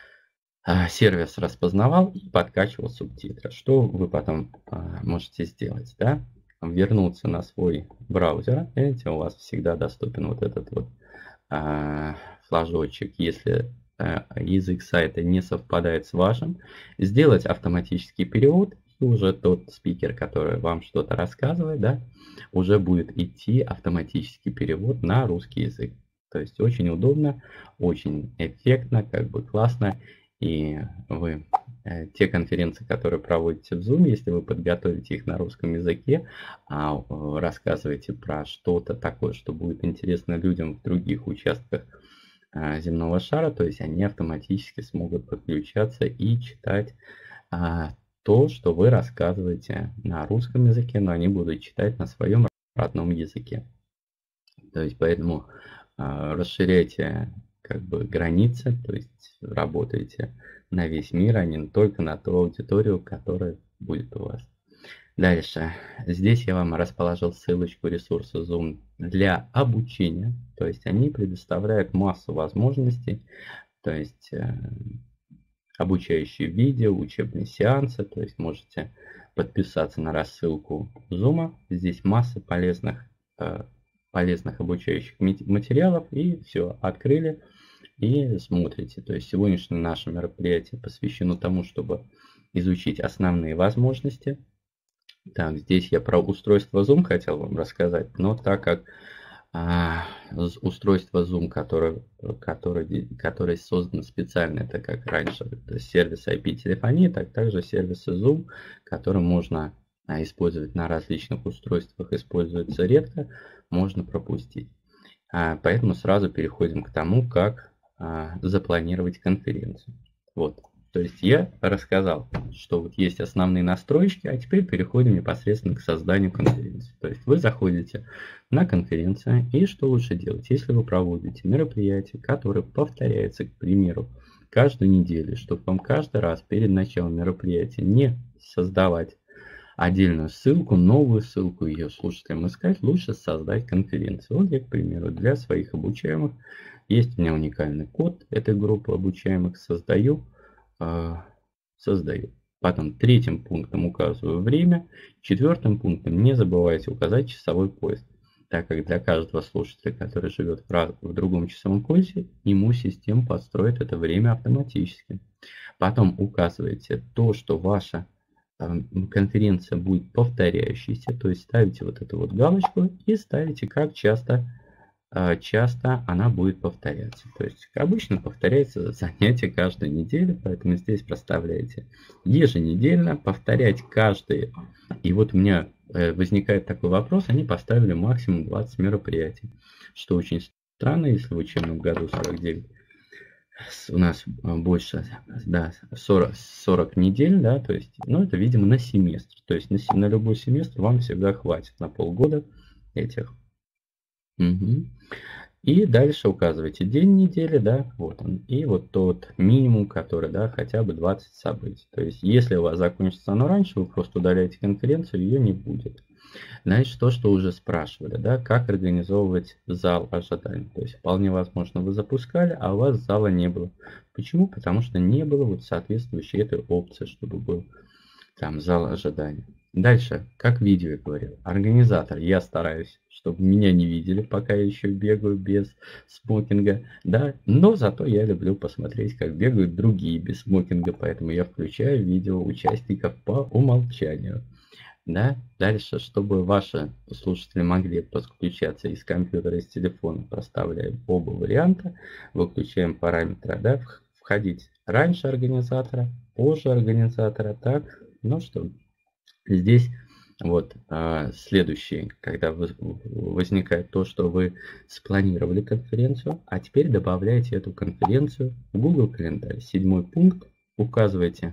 Speaker 2: сервис распознавал и подкачивал субтитры. Что вы потом можете сделать, да? Вернуться на свой браузер. Видите, у вас всегда доступен вот этот вот флажочек, если язык сайта не совпадает с вашим, сделать автоматический перевод, и уже тот спикер, который вам что-то рассказывает, да, уже будет идти автоматический перевод на русский язык. То есть очень удобно, очень эффектно, как бы классно. И вы те конференции, которые проводите в Zoom, если вы подготовите их на русском языке, а рассказываете про что-то такое, что будет интересно людям в других участках земного шара, то есть они автоматически смогут подключаться и читать а, то, что вы рассказываете на русском языке, но они будут читать на своем родном языке. То есть поэтому а, расширяйте как бы границы, то есть работаете на весь мир, а не только на ту аудиторию, которая будет у вас. Дальше. Здесь я вам расположил ссылочку ресурса Zoom для обучения. То есть они предоставляют массу возможностей. То есть э, обучающие видео, учебные сеансы. То есть можете подписаться на рассылку Zoom. Здесь масса полезных, э, полезных обучающих материалов. И все, открыли и смотрите. То есть сегодняшнее наше мероприятие посвящено тому, чтобы изучить основные возможности. Так, здесь я про устройство Zoom хотел вам рассказать, но так как а, устройство Zoom, которое, которое, которое создано специально, это как раньше это сервис ай пи-телефонии, так также сервисы Zoom, которые можно а, использовать на различных устройствах, используются редко, можно пропустить. А, поэтому сразу переходим к тому, как а, запланировать конференцию. Вот. То есть я рассказал, что вот есть основные настройки, а теперь переходим непосредственно к созданию конференции. То есть вы заходите на конференцию, и что лучше делать? Если вы проводите мероприятие, которое повторяется, к примеру, каждую неделю, чтобы вам каждый раз перед началом мероприятия не создавать отдельную ссылку, новую ссылку, ее слушателям искать, лучше создать конференцию. Вот я, к примеру, для своих обучаемых, есть у меня уникальный код этой группы обучаемых, создаю, э, создаю. Потом третьим пунктом указываю время, четвертым пунктом не забывайте указать часовой пояс, так как для каждого слушателя, который живет в, раз, в другом часовом поясе, ему система подстроит это время автоматически. Потом указываете то, что ваша конференция будет повторяющейся, то есть ставите вот эту вот галочку и ставите, как часто, часто она будет повторяться. То есть обычно повторяется занятие каждую неделю, поэтому здесь проставляете еженедельно, повторять каждый. И вот у меня возникает такой вопрос, они поставили максимум двадцать мероприятий, что очень странно, если в учебном году сорок девять. У нас больше, да, сорок, сорок недель, да, то есть, ну, это, видимо, на семестр. То есть на, на любой семестр вам всегда хватит на полгода этих. Угу. И дальше указываете день недели, да, вот он. И вот тот минимум, который, да, хотя бы двадцать событий. То есть, если у вас закончится оно раньше, вы просто удаляете конференцию, ее не будет. Значит, то, что уже спрашивали, да, как организовывать зал ожидания. То есть, вполне возможно, вы запускали, а у вас зала не было. Почему? Потому что не было вот соответствующей этой опции, чтобы был там зал ожидания. Дальше, как видео я говорил, организатор, я стараюсь, чтобы меня не видели, пока я еще бегаю без смокинга, да, но зато я люблю посмотреть, как бегают другие без смокинга, поэтому я включаю видео участников по умолчанию. Да, дальше, чтобы ваши слушатели могли подключаться из компьютера, из телефона, проставляем оба варианта, выключаем параметры, да, входить раньше организатора, позже организатора, так, ну что, здесь вот а, следующий, когда вы, возникает то, что вы спланировали конференцию, а теперь добавляете эту конференцию в Google календарь. Седьмой пункт, указываете,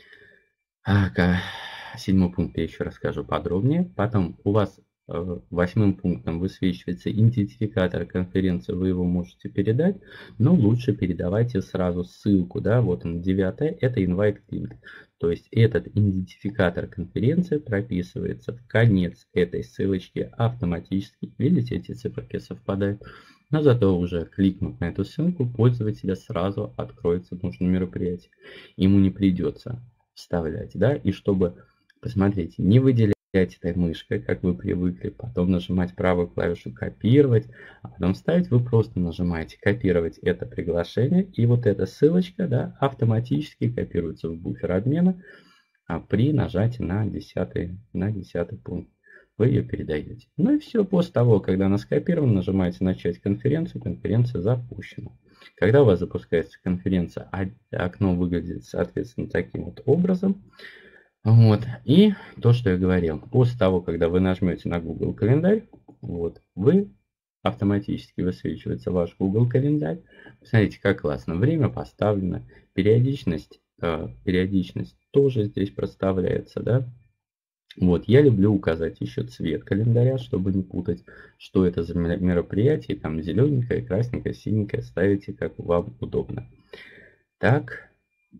Speaker 2: ага, седьмой пункт я еще расскажу подробнее. Потом у вас э, восьмым пунктом высвечивается идентификатор конференции, вы его можете передать, но лучше передавайте сразу ссылку, да, вот он, девятое, это invite link. То есть этот идентификатор конференции прописывается в конец этой ссылочки автоматически. Видите, эти циферки совпадают. Но зато уже кликнув на эту ссылку, пользователя сразу откроется нужное мероприятие. Ему не придется вставлять, да, и чтобы, посмотрите, не выделять этой мышкой, как вы привыкли, потом нажимать правую клавишу копировать, а потом ставить, вы просто нажимаете копировать это приглашение, и вот эта ссылочка, да, автоматически копируется в буфер обмена а при нажатии на десятый, на десятый пункт. Вы ее передаете. Ну и все, после того, когда она скопирована, нажимаете начать конференцию, конференция запущена. Когда у вас запускается конференция, окно выглядит, соответственно, таким вот образом. Вот. И то, что я говорил, после того, когда вы нажмете на Google календарь, вот, вы автоматически высвечивается ваш Google календарь. Смотрите, как классно. Время поставлено, периодичность, э, периодичность тоже здесь проставляется, да. Вот, я люблю указать еще цвет календаря, чтобы не путать, что это за мероприятие. Там зелененькое, красненькое, синенькое. Ставите, как вам удобно. Так.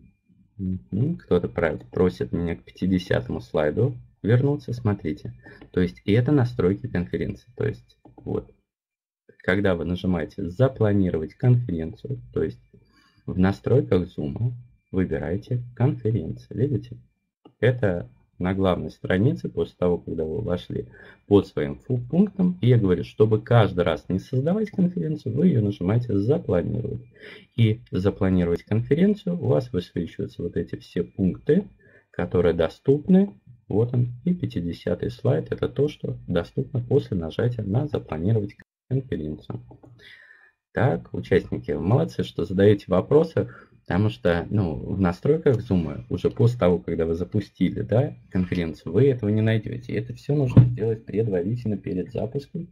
Speaker 2: Кто-то просит меня к пятидесятому слайду вернуться. Смотрите. То есть, это настройки конференции. То есть, вот. Когда вы нажимаете «Запланировать конференцию», то есть, в настройках Zoom выбираете «Конференция». Видите? Это на главной странице, после того, когда вы вошли под своим пунктом, и я говорю, чтобы каждый раз не создавать конференцию, вы ее нажимаете «Запланировать». И «Запланировать конференцию» у вас высвечиваются вот эти все пункты, которые доступны. Вот он, и пятидесятый слайд, это то, что доступно после нажатия на «Запланировать конференцию». Так, участники, молодцы, что задаете вопросы. Потому что, ну, в настройках Zoom уже после того, когда вы запустили, да, конференцию, вы этого не найдете. Это все нужно сделать предварительно перед запуском.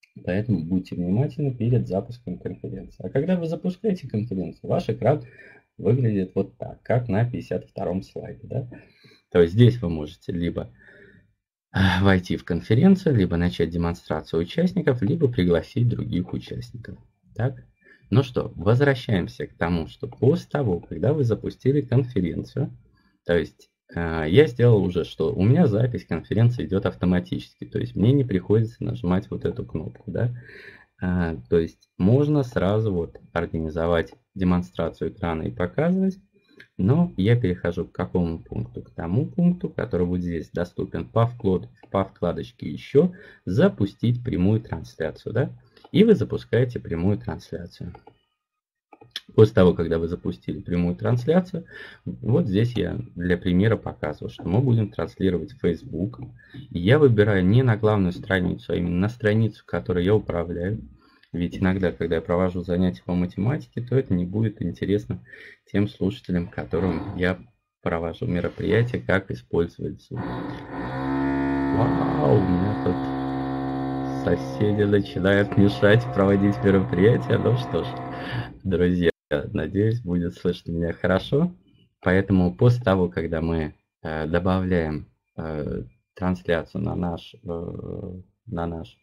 Speaker 2: Поэтому будьте внимательны перед запуском конференции. А когда вы запускаете конференцию, ваш экран выглядит вот так, как на пятьдесят втором слайде. Да? То есть здесь вы можете либо войти в конференцию, либо начать демонстрацию участников, либо пригласить других участников. Так? Ну что, возвращаемся к тому, что после того, когда вы запустили конференцию, то есть э, я сделал уже, что у меня запись конференции идет автоматически, то есть мне не приходится нажимать вот эту кнопку, да, э, то есть можно сразу вот организовать демонстрацию экрана и показывать, но я перехожу к какому пункту? К тому пункту, который вот здесь доступен по, вклад, по вкладочке «Еще», запустить прямую трансляцию, да, и вы запускаете прямую трансляцию. После того, когда вы запустили прямую трансляцию, вот здесь я для примера показываю, что мы будем транслировать в Facebook. И я выбираю не на главную страницу, а именно на страницу, которой я управляю. Ведь иногда, когда я провожу занятия по математике, то это не будет интересно тем слушателям, которым я провожу мероприятие, как использовать Zoom. Вау, у меня тут соседи начинают мешать проводить мероприятие. Ну что ж, друзья, надеюсь, будет слышно меня хорошо. Поэтому после того, когда мы э, добавляем э, трансляцию на наш, э, на наш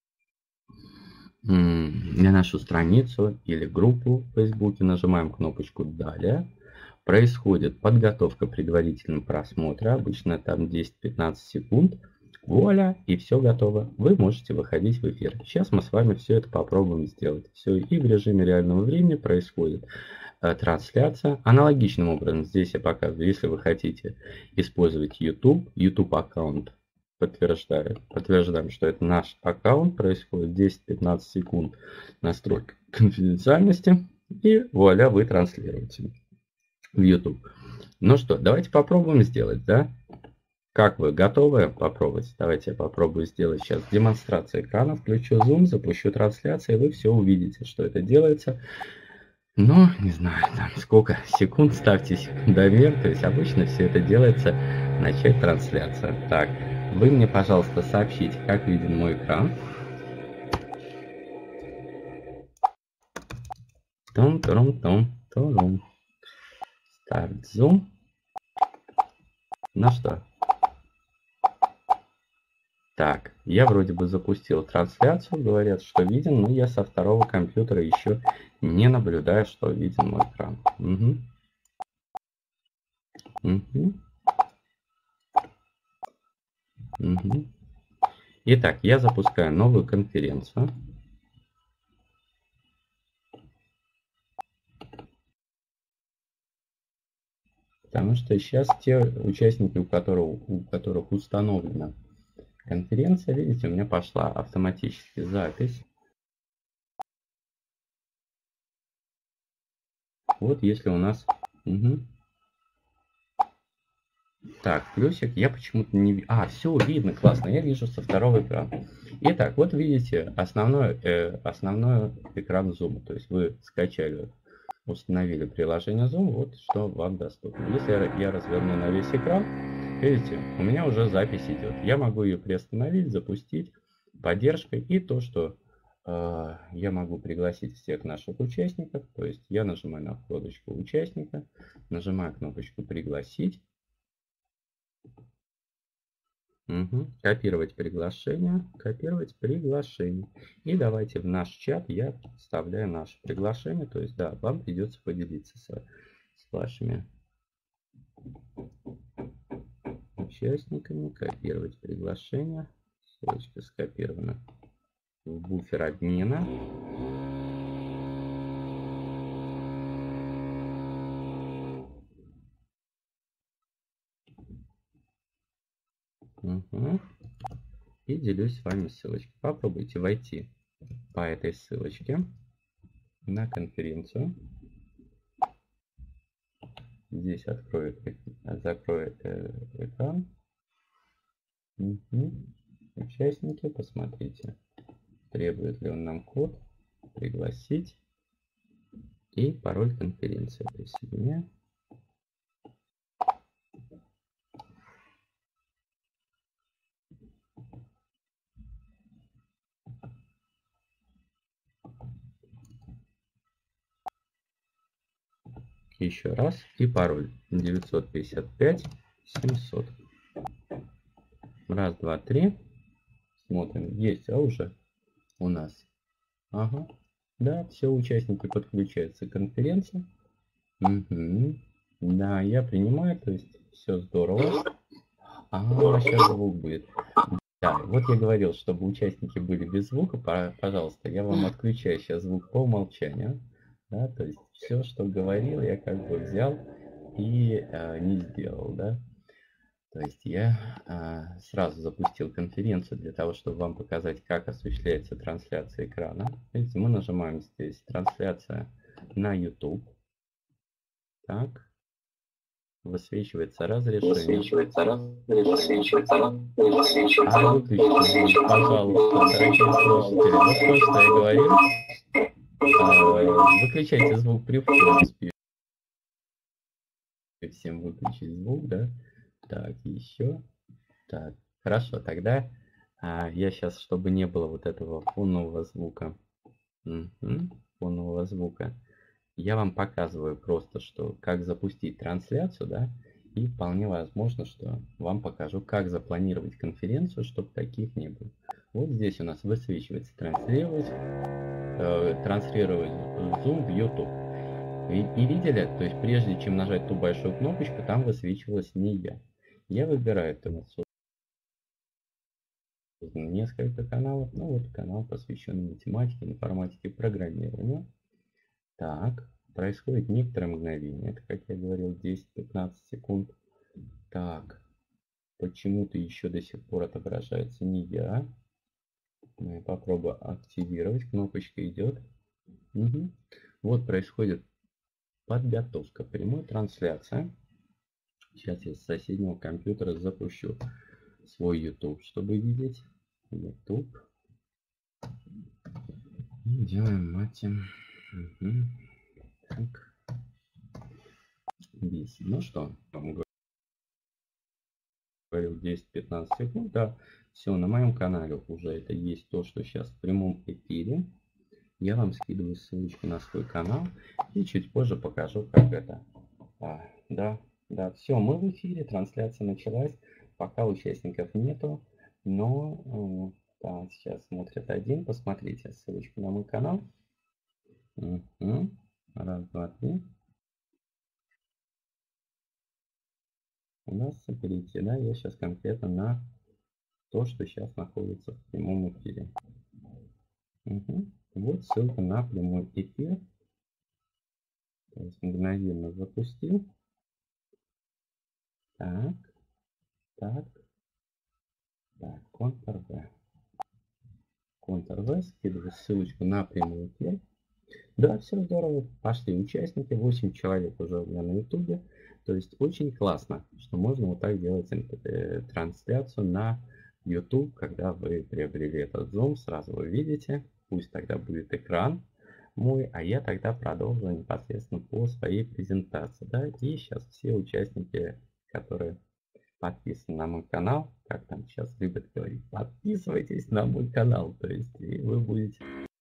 Speaker 2: на нашу страницу или группу в Фейсбуке, нажимаем кнопочку «Далее». Происходит подготовка предварительного просмотра, обычно там десять-пятнадцать секунд. Вуаля, и все готово. Вы можете выходить в эфир. Сейчас мы с вами все это попробуем сделать. Все, и в режиме реального времени происходит э, трансляция. Аналогичным образом здесь я показываю, если вы хотите использовать YouTube, YouTube аккаунт, подтверждаю, подтверждаем, что это наш аккаунт, происходит десять-пятнадцать секунд настройка конфиденциальности, и вуаля, вы транслируете в YouTube. Ну что, давайте попробуем сделать, да? Как вы, готовы попробовать? Давайте я попробую сделать сейчас демонстрацию экрана, включу Zoom, запущу трансляцию, и вы все увидите, что это делается. Ну, не знаю, там сколько секунд, ставьте секундомер, то есть обычно все это делается, начать трансляцию. Так, вы мне, пожалуйста, сообщите, как виден мой экран. Том-том-том-том. Старт Zoom. Ну что? Так, я вроде бы запустил трансляцию, говорят, что виден, но я со второго компьютера еще не наблюдаю, что виден мой экран. Угу. Угу. Угу. Итак, я запускаю новую конференцию. Потому что сейчас те участники, у которых, у которых установлена конференция, видите, у меня пошла автоматически запись. Вот если у нас... Угу. Так, плюсик, я почему-то не вижу. А, все видно, классно, я вижу со второго экрана. Итак, вот видите основной, э, основной экран Zoom. То есть вы скачали, установили приложение Zoom, вот что вам доступно. Если я разверну на весь экран, видите, у меня уже запись идет. Я могу ее приостановить, запустить, поддержкой, и то, что э, я могу пригласить всех наших участников. То есть я нажимаю на вкладочку участника, нажимаю кнопочку пригласить. Угу. Копировать приглашение, копировать приглашение. И давайте в наш чат я вставляю наше приглашение. То есть, да, вам придется поделиться с, с вашими участниками. Копировать приглашение. Ссылочка скопирована в буфер админа. Угу. И делюсь с вами ссылочкой. Попробуйте войти по этой ссылочке на конференцию. Здесь откроет, закроет экран. Угу. Участники, посмотрите, требует ли он нам код, пригласить и пароль конференции. Присоединяю. Еще раз. И пароль девятьсот пятьдесят пять семьсот. Раз, два, три. Смотрим. Есть, а уже у нас. Ага. Да, все участники подключаются к конференции. Угу. Да, я принимаю, то есть все здорово. А, сейчас звук будет. Да, вот я говорил, чтобы участники были без звука, пожалуйста, я вам отключаю сейчас звук по умолчанию. Да, то есть все, что говорил, я как бы взял и а, не сделал, да. То есть я а, сразу запустил конференцию для того, чтобы вам показать, как осуществляется трансляция экрана. Видите, мы нажимаем здесь трансляция на YouTube. Так. Высвечивается разрешение.
Speaker 1: Высвечивается разрешение. Высвечивается разрешение.
Speaker 2: А выключите, пожалуйста, дорогие слушатели. Вот то, что я говорил. А, выключайте звук при входе. Всем выключить звук, да? Так, еще. Так, хорошо, тогда а, я сейчас, чтобы не было вот этого фонового звука, угу, фонового звука, я вам показываю просто, что как запустить трансляцию, да, и вполне возможно, что вам покажу, как запланировать конференцию, чтобы таких не было. Вот здесь у нас высвечивается транслировать, э, транслировать Zoom в YouTube. И, и видели, то есть прежде чем нажать ту большую кнопочку, там высвечивалась не я. Я выбираю, это у нас создано несколько каналов. Ну вот канал, посвященный математике, информатике, программированию. Так, происходит некоторое мгновение. Это, как я говорил, десять-пятнадцать секунд. Так, почему-то еще до сих пор отображается не я. Я попробую активировать. Кнопочка идет. Угу. Вот происходит подготовка прямой трансляции. Сейчас я с соседнего компьютера запущу свой YouTube, чтобы видеть. YouTube. И делаем матем. Угу. Так. Здесь. Ну что, говорил десять-пятнадцать секунд. Да, все, на моем канале уже это есть то, что сейчас в прямом эфире. Я вам скидываю ссылочку на свой канал и чуть позже покажу, как это. А, да, да, все, мы в эфире, трансляция началась. Пока участников нету, но да, сейчас смотрит один. Посмотрите ссылочку на мой канал. Угу. Раз, два, три. Удастся перейти, да, я сейчас конкретно на то, что сейчас находится в прямом эфире. Угу. Вот ссылка на прямой эфир. То есть мгновенно запустил. Так, так, так, Ctrl-V. Ctrl-V, скидываю ссылочку на прямой эфир. Да, все здорово. Пошли участники, восемь человек уже у меня на YouTube. То есть очень классно, что можно вот так делать э, трансляцию на YouTube, когда вы приобрели этот Zoom, сразу вы видите. Пусть тогда будет экран мой, а я тогда продолжу непосредственно по своей презентации. Да? И сейчас все участники, которые подписаны на мой канал, как там сейчас любят говорить, подписывайтесь на мой канал, то есть и вы будете...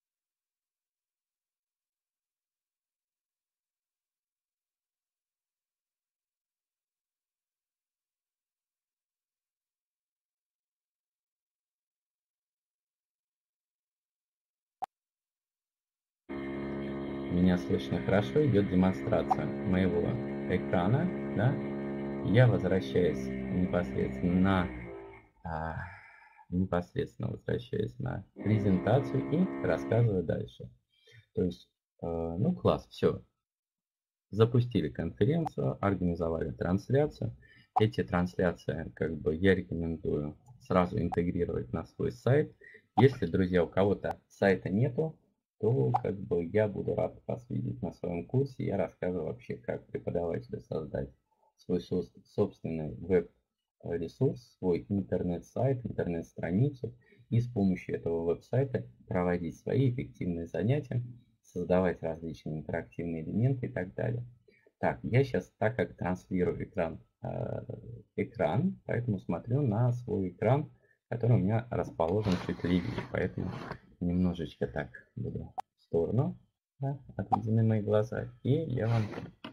Speaker 2: Меня слышно хорошо, идет демонстрация моего экрана, да? Я возвращаюсь непосредственно на а, непосредственно возвращаюсь на презентацию и рассказываю дальше. То есть, э, ну класс, все. Запустили конференцию, организовали трансляцию. Эти трансляции, как бы, я рекомендую сразу интегрировать на свой сайт. Если, друзья, у кого-то сайта нету, то как бы я буду рад вас видеть на своем курсе. Я рассказываю вообще, как преподавателю создать свой собственный веб-ресурс, свой интернет-сайт, интернет-страницу и с помощью этого веб-сайта проводить свои эффективные занятия, создавать различные интерактивные элементы и так далее. Так, я сейчас, так как транслирую экран, э, экран, поэтому смотрю на свой экран, который у меня расположен чуть левее, поэтому немножечко так буду в сторону, да, отведены мои глаза, и я вам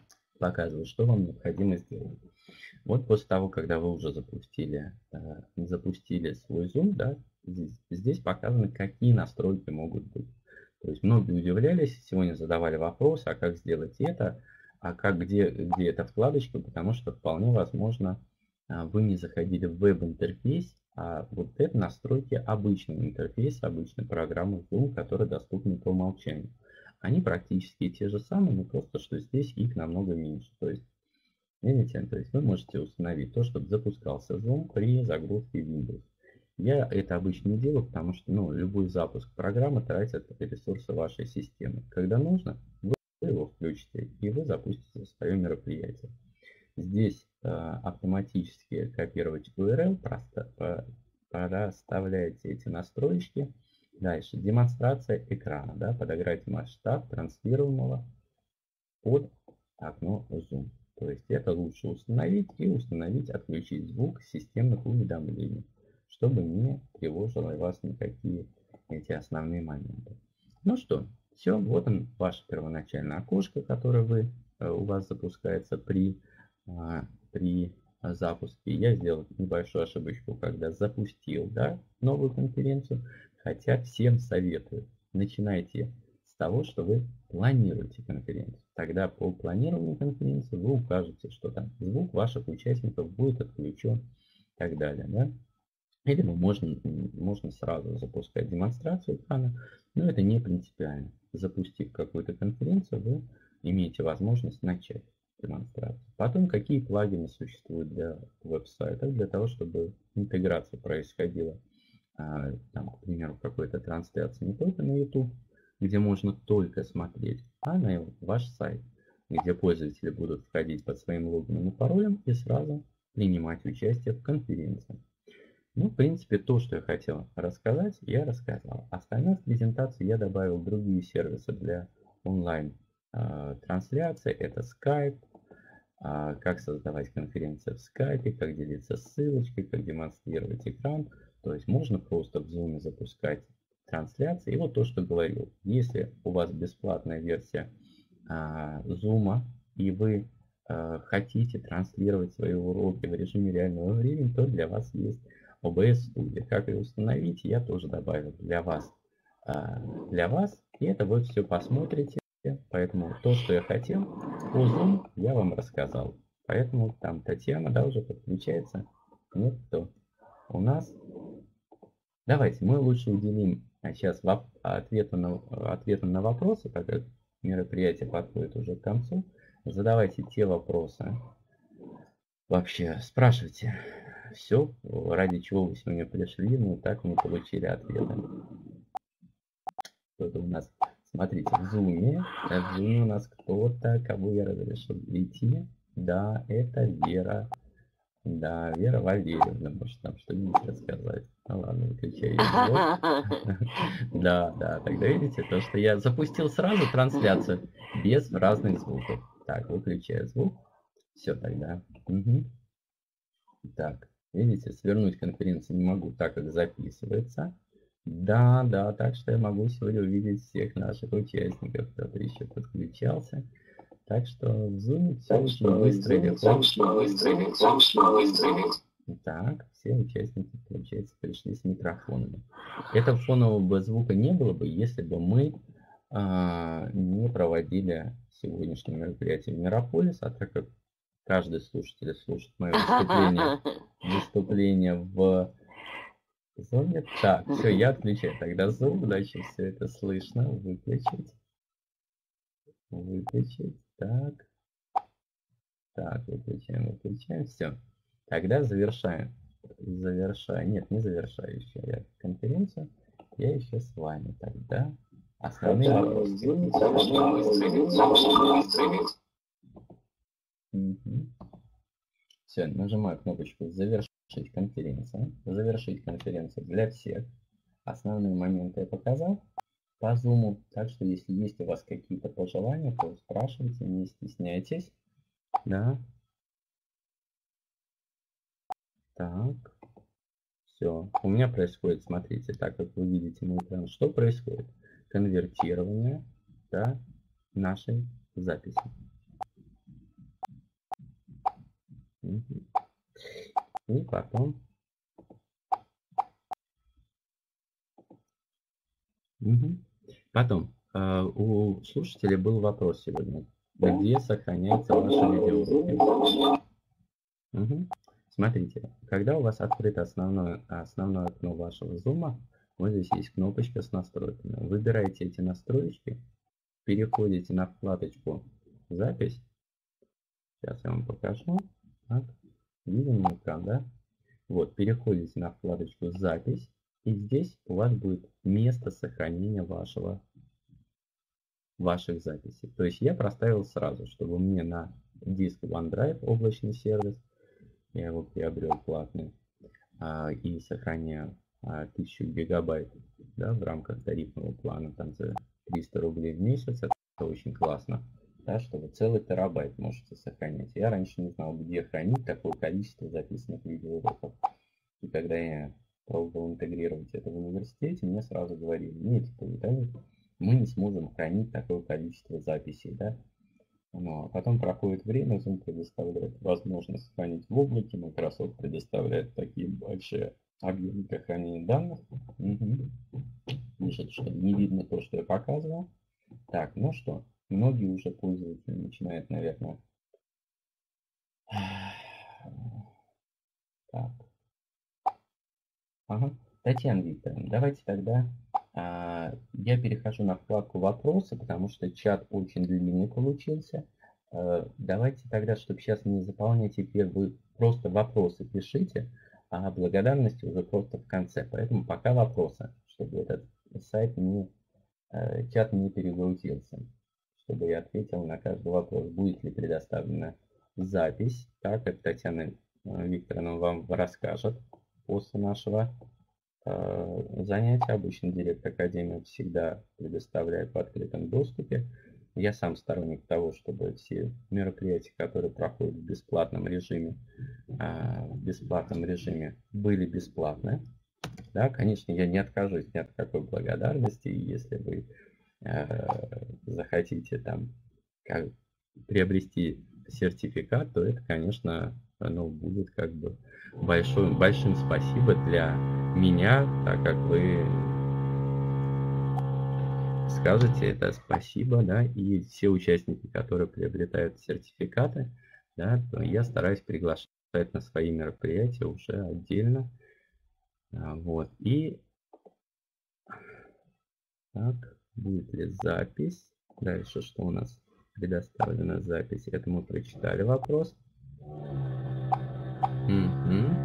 Speaker 2: показывает, что вам необходимо сделать. Вот после того, когда вы уже запустили, запустили свой Zoom, да, здесь, здесь показаны, какие настройки могут быть. То есть многие удивлялись, сегодня задавали вопрос, а как сделать это, а как, где, где эта вкладочка, потому что вполне возможно вы не заходили в веб-интерфейс, а вот это настройки обычного интерфейса, обычной программы Zoom, которые доступны по умолчанию. Они практически те же самые, но просто что здесь их намного меньше. То есть, видите, то есть вы можете установить то, чтобы запускался Zoom при загрузке Windows. Я это обычно не делаю, потому что ну, любой запуск программы тратит ресурсы вашей системы. Когда нужно, вы его включите и вы запустите свое мероприятие. Здесь э, автоматически копировать ю ар эл, просто проставляете эти настройки. Дальше демонстрация экрана, да, подограть масштаб транслируемого под окно Zoom. То есть это лучше установить и установить, отключить звук системных уведомлений, чтобы не тревожило вас никакие эти основные моменты. Ну что, все, вот он, ваше первоначальное окошко, которое вы, у вас запускается при, при запуске. Я сделал небольшую ошибочку, когда запустил, да, новую конференцию, хотя всем советую, начинайте с того, что вы планируете конференцию. Тогда по планированию конференции вы укажете, что там звук ваших участников будет отключен и так далее, да. Или можно, можно сразу запускать демонстрацию экрана, но это не принципиально. Запустив какую-то конференцию, вы имеете возможность начать демонстрацию. Потом, какие плагины существуют для веб-сайта, для того, чтобы интеграция происходила, там, к примеру, какой-то трансляции не только на YouTube, где можно только смотреть, а на ваш сайт, где пользователи будут входить под своим логином и паролем и сразу принимать участие в конференции. Ну, в принципе, то, что я хотел рассказать, я рассказал. Остальное в презентации я добавил другие сервисы для онлайн-трансляции. Это Skype, как создавать конференции в Skype, как делиться ссылочкой, как демонстрировать экран. То есть можно просто в Zoom запускать трансляции. И вот то, что говорил. Если у вас бесплатная версия Zoom, и вы хотите транслировать свои уроки в режиме реального времени, то для вас есть о бэ эс Studio. Как ее установить, я тоже добавил для вас. Для вас. И это вы все посмотрите. Поэтому то, что я хотел по Zoom, я вам рассказал. Поэтому там Татьяна, да, уже подключается. Нет, кто у нас. Давайте мы лучше уделим сейчас ответу на, ответу на вопросы, так как мероприятие подходит уже к концу. Задавайте те вопросы. Вообще, спрашивайте. Все, ради чего вы сегодня пришли, ну так мы получили ответы. Кто-то у нас, смотрите, в Zoom, в Zoom у нас кто-то, кого я разрешил прийти. Да, это Вера. Да, Вера Валерьевна, может там что-нибудь рассказать. Ну ладно, выключаю звук. Да, да, тогда видите, то, что я запустил сразу трансляцию без разных звуков. Так, выключаю звук. Все тогда. Угу. Так, видите, свернуть конференцию не могу, так как записывается. Да, да, так что я могу сегодня увидеть всех наших участников, кто-то еще подключался. Так что в Zoom все очень быстро и легко. Так, все участники, получается, пришли с микрофонами. Этого фонового бы звука не было бы, если бы мы а, не проводили сегодняшнее мероприятие в Мирополис, а так как каждый слушатель слушает мое выступление, выступление в Zoom. Так, все, я отключаю тогда Zoom, дальше все это слышно, выключить. Выключить, так. Так, выключаем, выключаем, все. Тогда завершаем. Завершаю. Нет, не завершаю еще я конференцию. Я еще с вами тогда. Основные вопросы. Угу. Все, нажимаю кнопочку «Завершить конференцию». Завершить конференцию для всех. Основные моменты я показал по Zoom. Так что, если есть у вас какие-то пожелания, то спрашивайте, не стесняйтесь. Да. Так. Все. У меня происходит, смотрите, так как вы видите мой экран, что происходит? Конвертирование, да, нашей записи. Угу. И потом... Угу. Потом, э, у слушателей был вопрос сегодня. Где сохраняется ваша видеоуроки? Угу. Смотрите, когда у вас открыто основное, основное окно вашего зума, вот здесь есть кнопочка с настройками. Выбираете эти настройки, переходите на вкладочку «Запись». Сейчас я вам покажу. Так. Видим экран, да? Вот, переходите на вкладочку «Запись». И здесь у вас будет место сохранения вашего, ваших записей. То есть я проставил сразу, чтобы мне на диск OneDrive, облачный сервис, я его приобрел платный, а, и сохраняю а, тысячу гигабайт, да, в рамках тарифного плана, там за триста рублей в месяц. Это очень классно, да, что вы целый терабайт можете сохранять. Я раньше не знал, где хранить такое количество записанных видеоуроков. И когда я пробовал интегрировать это в университете, мне сразу говорили: нет, мы не сможем хранить такое количество записей, да. Но потом проходит время, Zoom предоставляет возможность сохранить в облаке, Microsoft предоставляет такие большие объемы для хранения данных. Угу. Пишет, что не видно то, что я показывал. Так, ну что, многие уже пользователи начинают, наверное... Так. Ага. Татьяна Викторовна, давайте тогда а, я перехожу на вкладку «Вопросы», потому что чат очень длинный получился. А, давайте тогда, чтобы сейчас не заполнять эфир, вы просто вопросы пишите, а благодарности уже просто в конце. Поэтому пока вопросы, чтобы этот сайт не, а, чат не перегрузился, чтобы я ответил на каждый вопрос. Будет ли предоставлена запись? Так, это Татьяна Викторовна вам расскажет после нашего занятия. Обычно директор академии всегда предоставляет в открытом доступе. Я сам сторонник того, чтобы все мероприятия, которые проходят в бесплатном режиме, в бесплатном режиме были бесплатны. Да, конечно, я не откажусь ни от какой благодарности, если вы захотите там как, приобрести сертификат, то это, конечно, оно будет как бы большой, большим спасибо для меня, так как вы скажете это спасибо, да, и все участники, которые приобретают сертификаты, да, то я стараюсь приглашать на свои мероприятия уже отдельно, вот, и так, будет ли запись, дальше что у нас предоставлена запись, это мы прочитали вопрос. Угу.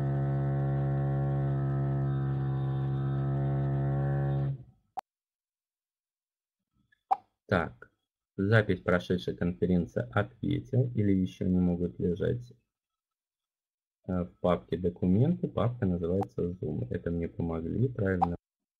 Speaker 2: Так, запись прошедшей конференции ответил или еще не могут лежать в папке документы. Папка называется Zoom. Это мне помогли, правильно.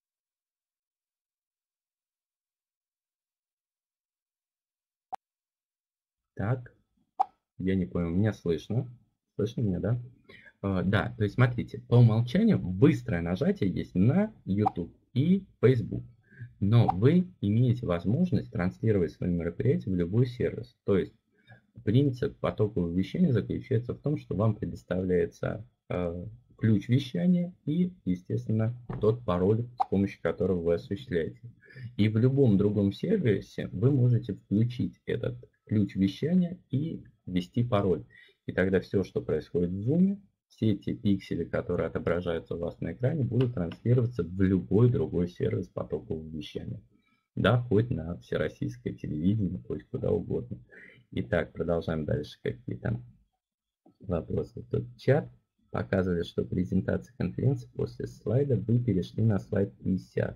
Speaker 2: Так, я не понял, меня слышно? Слышно меня, да? Uh, да, то есть смотрите, по умолчанию быстрое нажатие есть на YouTube и Facebook. Но вы имеете возможность транслировать свои мероприятия в любой сервис. То есть принцип потокового вещания заключается в том, что вам предоставляется э, ключ вещания и, естественно, тот пароль, с помощью которого вы осуществляете. И в любом другом сервисе вы можете включить этот ключ вещания и ввести пароль. И тогда все, что происходит в Zoom, все эти пиксели, которые отображаются у вас на экране, будут транслироваться в любой другой сервис потокового вещания. Да, хоть на всероссийское телевидение, хоть куда угодно. Итак, продолжаем дальше. Какие там вопросы? Тут чат показывали, что презентация конференции после слайда вы перешли на слайд пятьдесят.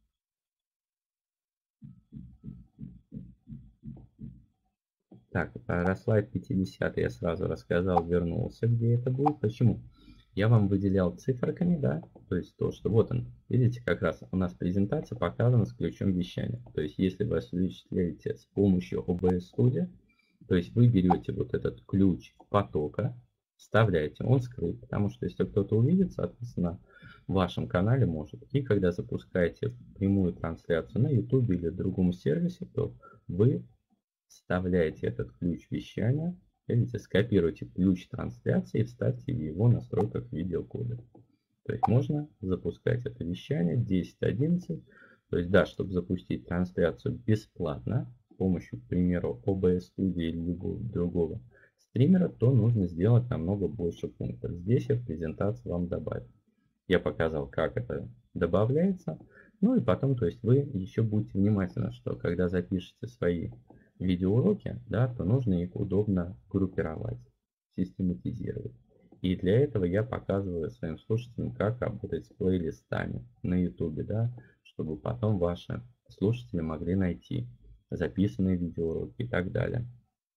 Speaker 2: Так, про слайд пятьдесят я сразу рассказал, вернулся, где это будет. Почему? Я вам выделял циферками, да, то есть то, что вот он, видите, как раз у нас презентация показана с ключом вещания. То есть если вы осуществляете с помощью о бэ эс Studio, то есть вы берете вот этот ключ потока, вставляете, он скрыт, потому что если кто-то увидит, соответственно, в вашем канале может. И когда запускаете прямую трансляцию на YouTube или в другом сервисе, то вы вставляете этот ключ вещания видите, скопируйте ключ трансляции и вставьте в его настройках видеокода. То есть можно запускать это вещание десять одиннадцать. То есть, да, чтобы запустить трансляцию бесплатно с помощью, к примеру, о бэ эс Studio или любого другого стримера, то нужно сделать намного больше пунктов. Здесь я в презентации вам добавил. Я показал, как это добавляется. Ну и потом, то есть вы еще будете внимательны, что когда запишете свои видеоуроки, да, то нужно их удобно группировать, систематизировать. И для этого я показываю своим слушателям, как работать с плейлистами на YouTube, да, чтобы потом ваши слушатели могли найти записанные видеоуроки и так далее.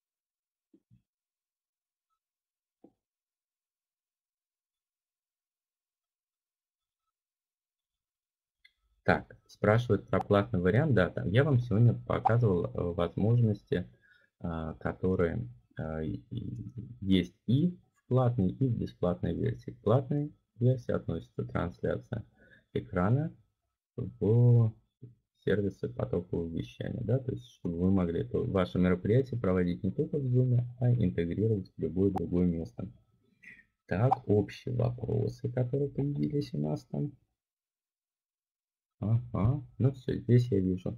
Speaker 2: Так, спрашивают про платный вариант. Да, там я вам сегодня показывал возможности, которые есть и в платной, и в бесплатной версии. К платной версии относится трансляция экрана в сервисы потокового вещания, да, то есть чтобы вы могли то ваше мероприятие проводить не только в Zoom, а интегрировать в любое другое место. Так, общие вопросы, которые появились у нас там. Ага, ну все, здесь я вижу.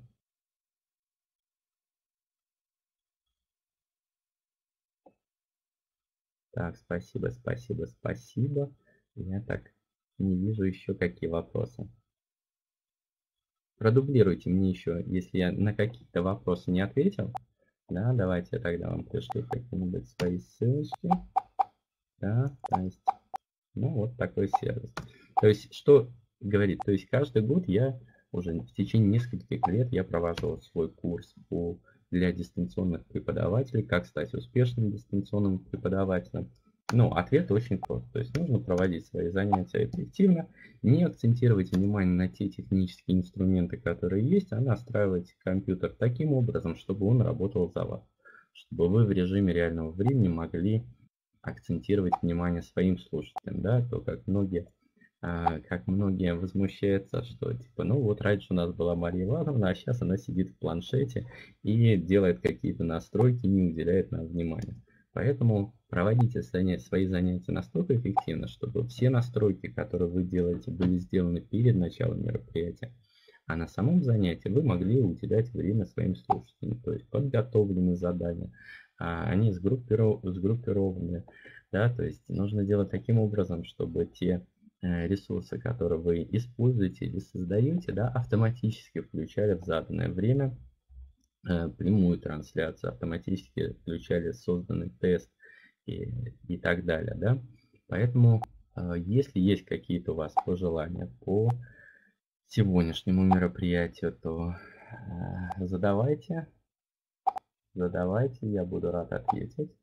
Speaker 2: Так, спасибо, спасибо, спасибо. Я так не вижу еще какие вопросы. Продублируйте мне еще, если я на какие-то вопросы не ответил. Да, давайте я тогда вам пришлю какие-нибудь свои ссылочки. Да, то есть, ну вот такой сервис. То есть, что говорит, то есть каждый год я уже в течение нескольких лет я провожу свой курс по, для дистанционных преподавателей, как стать успешным дистанционным преподавателем. Ну, ответ очень прост. То есть нужно проводить свои занятия эффективно, не акцентировать внимание на те технические инструменты, которые есть, а настраивать компьютер таким образом, чтобы он работал за вас. Чтобы вы в режиме реального времени могли акцентировать внимание своим слушателям, да, то как многие, а, как многие возмущаются, что типа, ну вот раньше у нас была Мария Ивановна, а сейчас она сидит в планшете и делает какие-то настройки, не уделяет нам внимания. Поэтому проводите свои занятия настолько эффективно, чтобы все настройки, которые вы делаете, были сделаны перед началом мероприятия, а на самом занятии вы могли уделять время своим слушателям, то есть подготовлены задания, они сгруппированы, да, то есть нужно делать таким образом, чтобы те ресурсы, которые вы используете или создаете, да, автоматически включали в заданное время прямую трансляцию, автоматически включали созданный тест и, и так далее, да. Поэтому, если есть какие-то у вас пожелания по сегодняшнему мероприятию, то задавайте, задавайте, я буду рад ответить.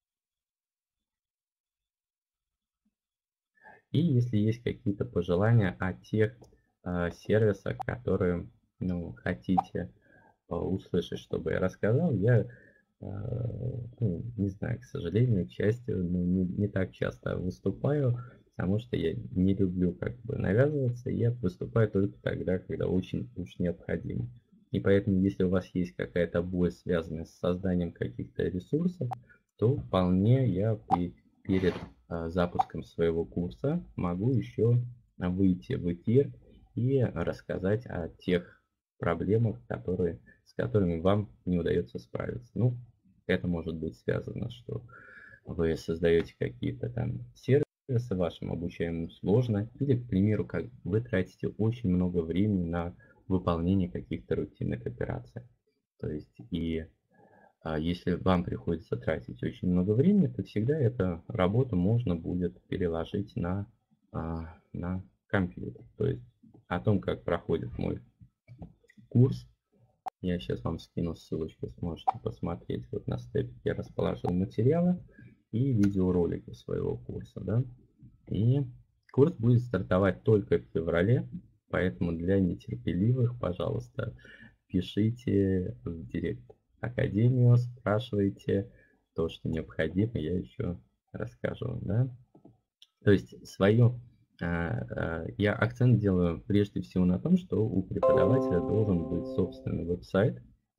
Speaker 2: И если есть какие-то пожелания о тех сервисах, которые, ну, хотите услышать, чтобы я рассказал, я, ну, не знаю, к сожалению, к счастью, ну, не, не так часто выступаю, потому что я не люблю как бы навязываться, я выступаю только тогда, когда очень уж необходимо. И поэтому, если у вас есть какая-то боль, связанная с созданием каких-то ресурсов, то вполне я при, перед а, запуском своего курса могу еще выйти в эфир и рассказать о тех проблемах, которые, с которыми вам не удается справиться. Ну, это может быть связано, что вы создаете какие-то там сервисы, вашим обучаемым сложно, или, к примеру, как вы тратите очень много времени на выполнение каких-то рутинных операций. То есть, и а, если вам приходится тратить очень много времени, то всегда эту работу можно будет переложить на, а, на компьютер. То есть, о том, как проходит мой курс, я сейчас вам скину ссылочку, сможете посмотреть. Вот на степе я расположил материалы и видеоролики своего курса, да. И курс будет стартовать только в феврале, поэтому для нетерпеливых, пожалуйста, пишите в директ Академию, спрашивайте то, что необходимо, я еще расскажу, да. То есть свое я акцент делаю прежде всего на том, что у преподавателя должен быть собственный веб-сайт,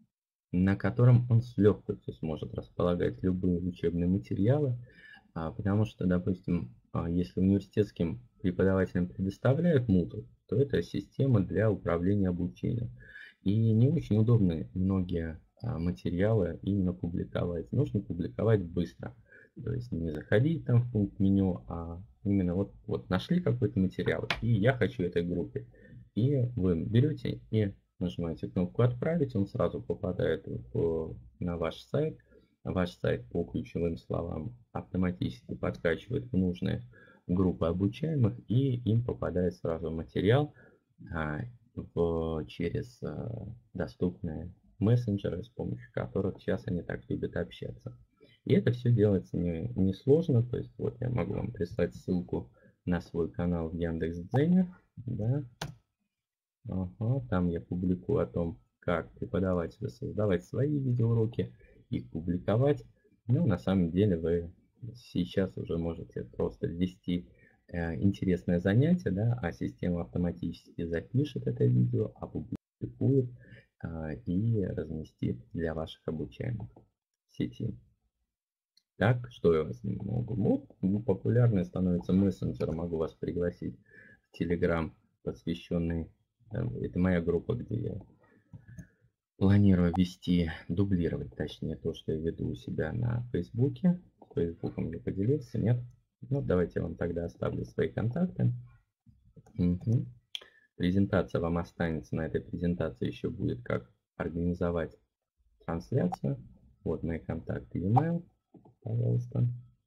Speaker 2: на котором он с легкостью сможет располагать любые учебные материалы, а, потому что, допустим, а, если университетским преподавателям предоставляют Moodle, то это система для управления обучением. И не очень удобны многие а, материалы именно публиковать. Нужно публиковать быстро. То есть не заходить там в пункт меню, а именно вот, вот нашли какой-то материал, и я хочу этой группе. И вы берете и нажимаете кнопку «Отправить», он сразу попадает в, на ваш сайт. Ваш сайт по ключевым словам автоматически подкачивает в нужные группы обучаемых, и им попадает сразу материал а, в, через а, доступные мессенджеры, с помощью которых сейчас они так любят общаться. И это все делается не, не сложно, то есть вот я могу вам прислать ссылку на свой канал в Яндекс.Дзене, да. Ага, там я публикую о том, как преподавателю создавать свои видеоуроки, их публиковать. Ну, на самом деле вы сейчас уже можете просто ввести э, интересное занятие, да, а система автоматически запишет это видео, опубликует э, и разместит для ваших обучаемых в сети. Так, что я вас могу? Вот, популярный становится мессенджер, могу вас пригласить в Telegram, посвященный, это моя группа, где я планирую вести, дублировать, точнее, то, что я веду у себя на Фейсбуке. С Фейсбуком я поделился, нет? Ну, давайте я вам тогда оставлю свои контакты. Угу. Презентация вам останется, на этой презентации еще будет, как организовать трансляцию. Вот мои контакты, e-mail. Пожалуйста.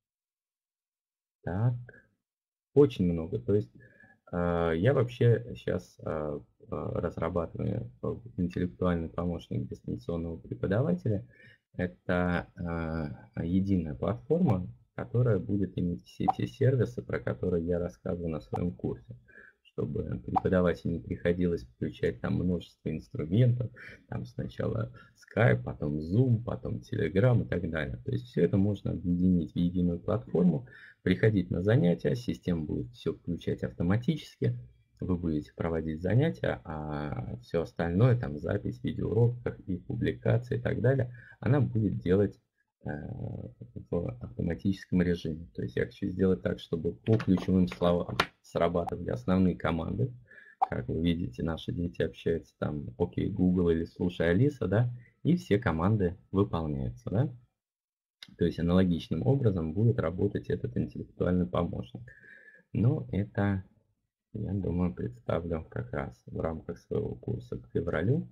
Speaker 2: Так, очень много. То есть э, я вообще сейчас э, разрабатываю интеллектуальный помощник дистанционного преподавателя. Это э, единая платформа, которая будет иметь все те сервисы, про которые я рассказываю на своем курсе, чтобы преподавателю не приходилось включать там множество инструментов, там сначала Skype, потом Zoom, потом Telegram и так далее. То есть все это можно объединить в единую платформу, приходить на занятия, система будет все включать автоматически, вы будете проводить занятия, а все остальное, там запись видеоуроков, их публикации и так далее, она будет делать в автоматическом режиме. То есть я хочу сделать так, чтобы по ключевым словам срабатывали основные команды. Как вы видите, наши дети общаются там «Окей, Google» или «Слушай, Алиса», да, и все команды выполняются, да. То есть аналогичным образом будет работать этот интеллектуальный помощник. Но это, я думаю, представлю как раз в рамках своего курса к февралю.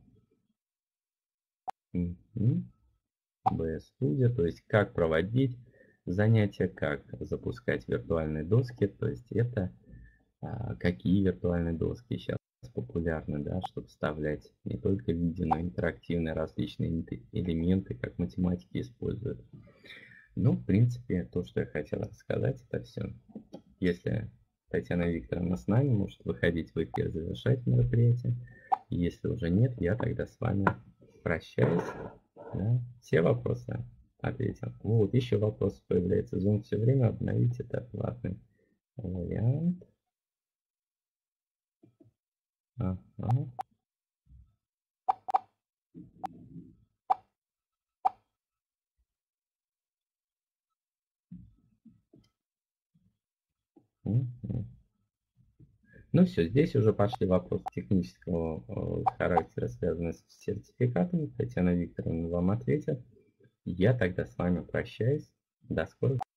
Speaker 2: Mm-hmm. би эс Studio, то есть как проводить занятия, как запускать виртуальные доски, то есть это а, какие виртуальные доски сейчас популярны, да, чтобы вставлять не только видео, но и интерактивные различные элементы, как математики используют. Ну, в принципе, то, что я хотел рассказать, это все. Если Татьяна Викторовна с нами, может выходить в эфир, завершать мероприятие. Если уже нет, я тогда с вами прощаюсь. Да, все вопросы ответил. Вот, еще вопрос появляется. Zoom все время обновить, это платный вариант. Ага. Ну все, здесь уже пошли вопросы технического характера, связанные с сертификатами. Татьяна Викторовна вам ответит. Я тогда с вами прощаюсь. До скорых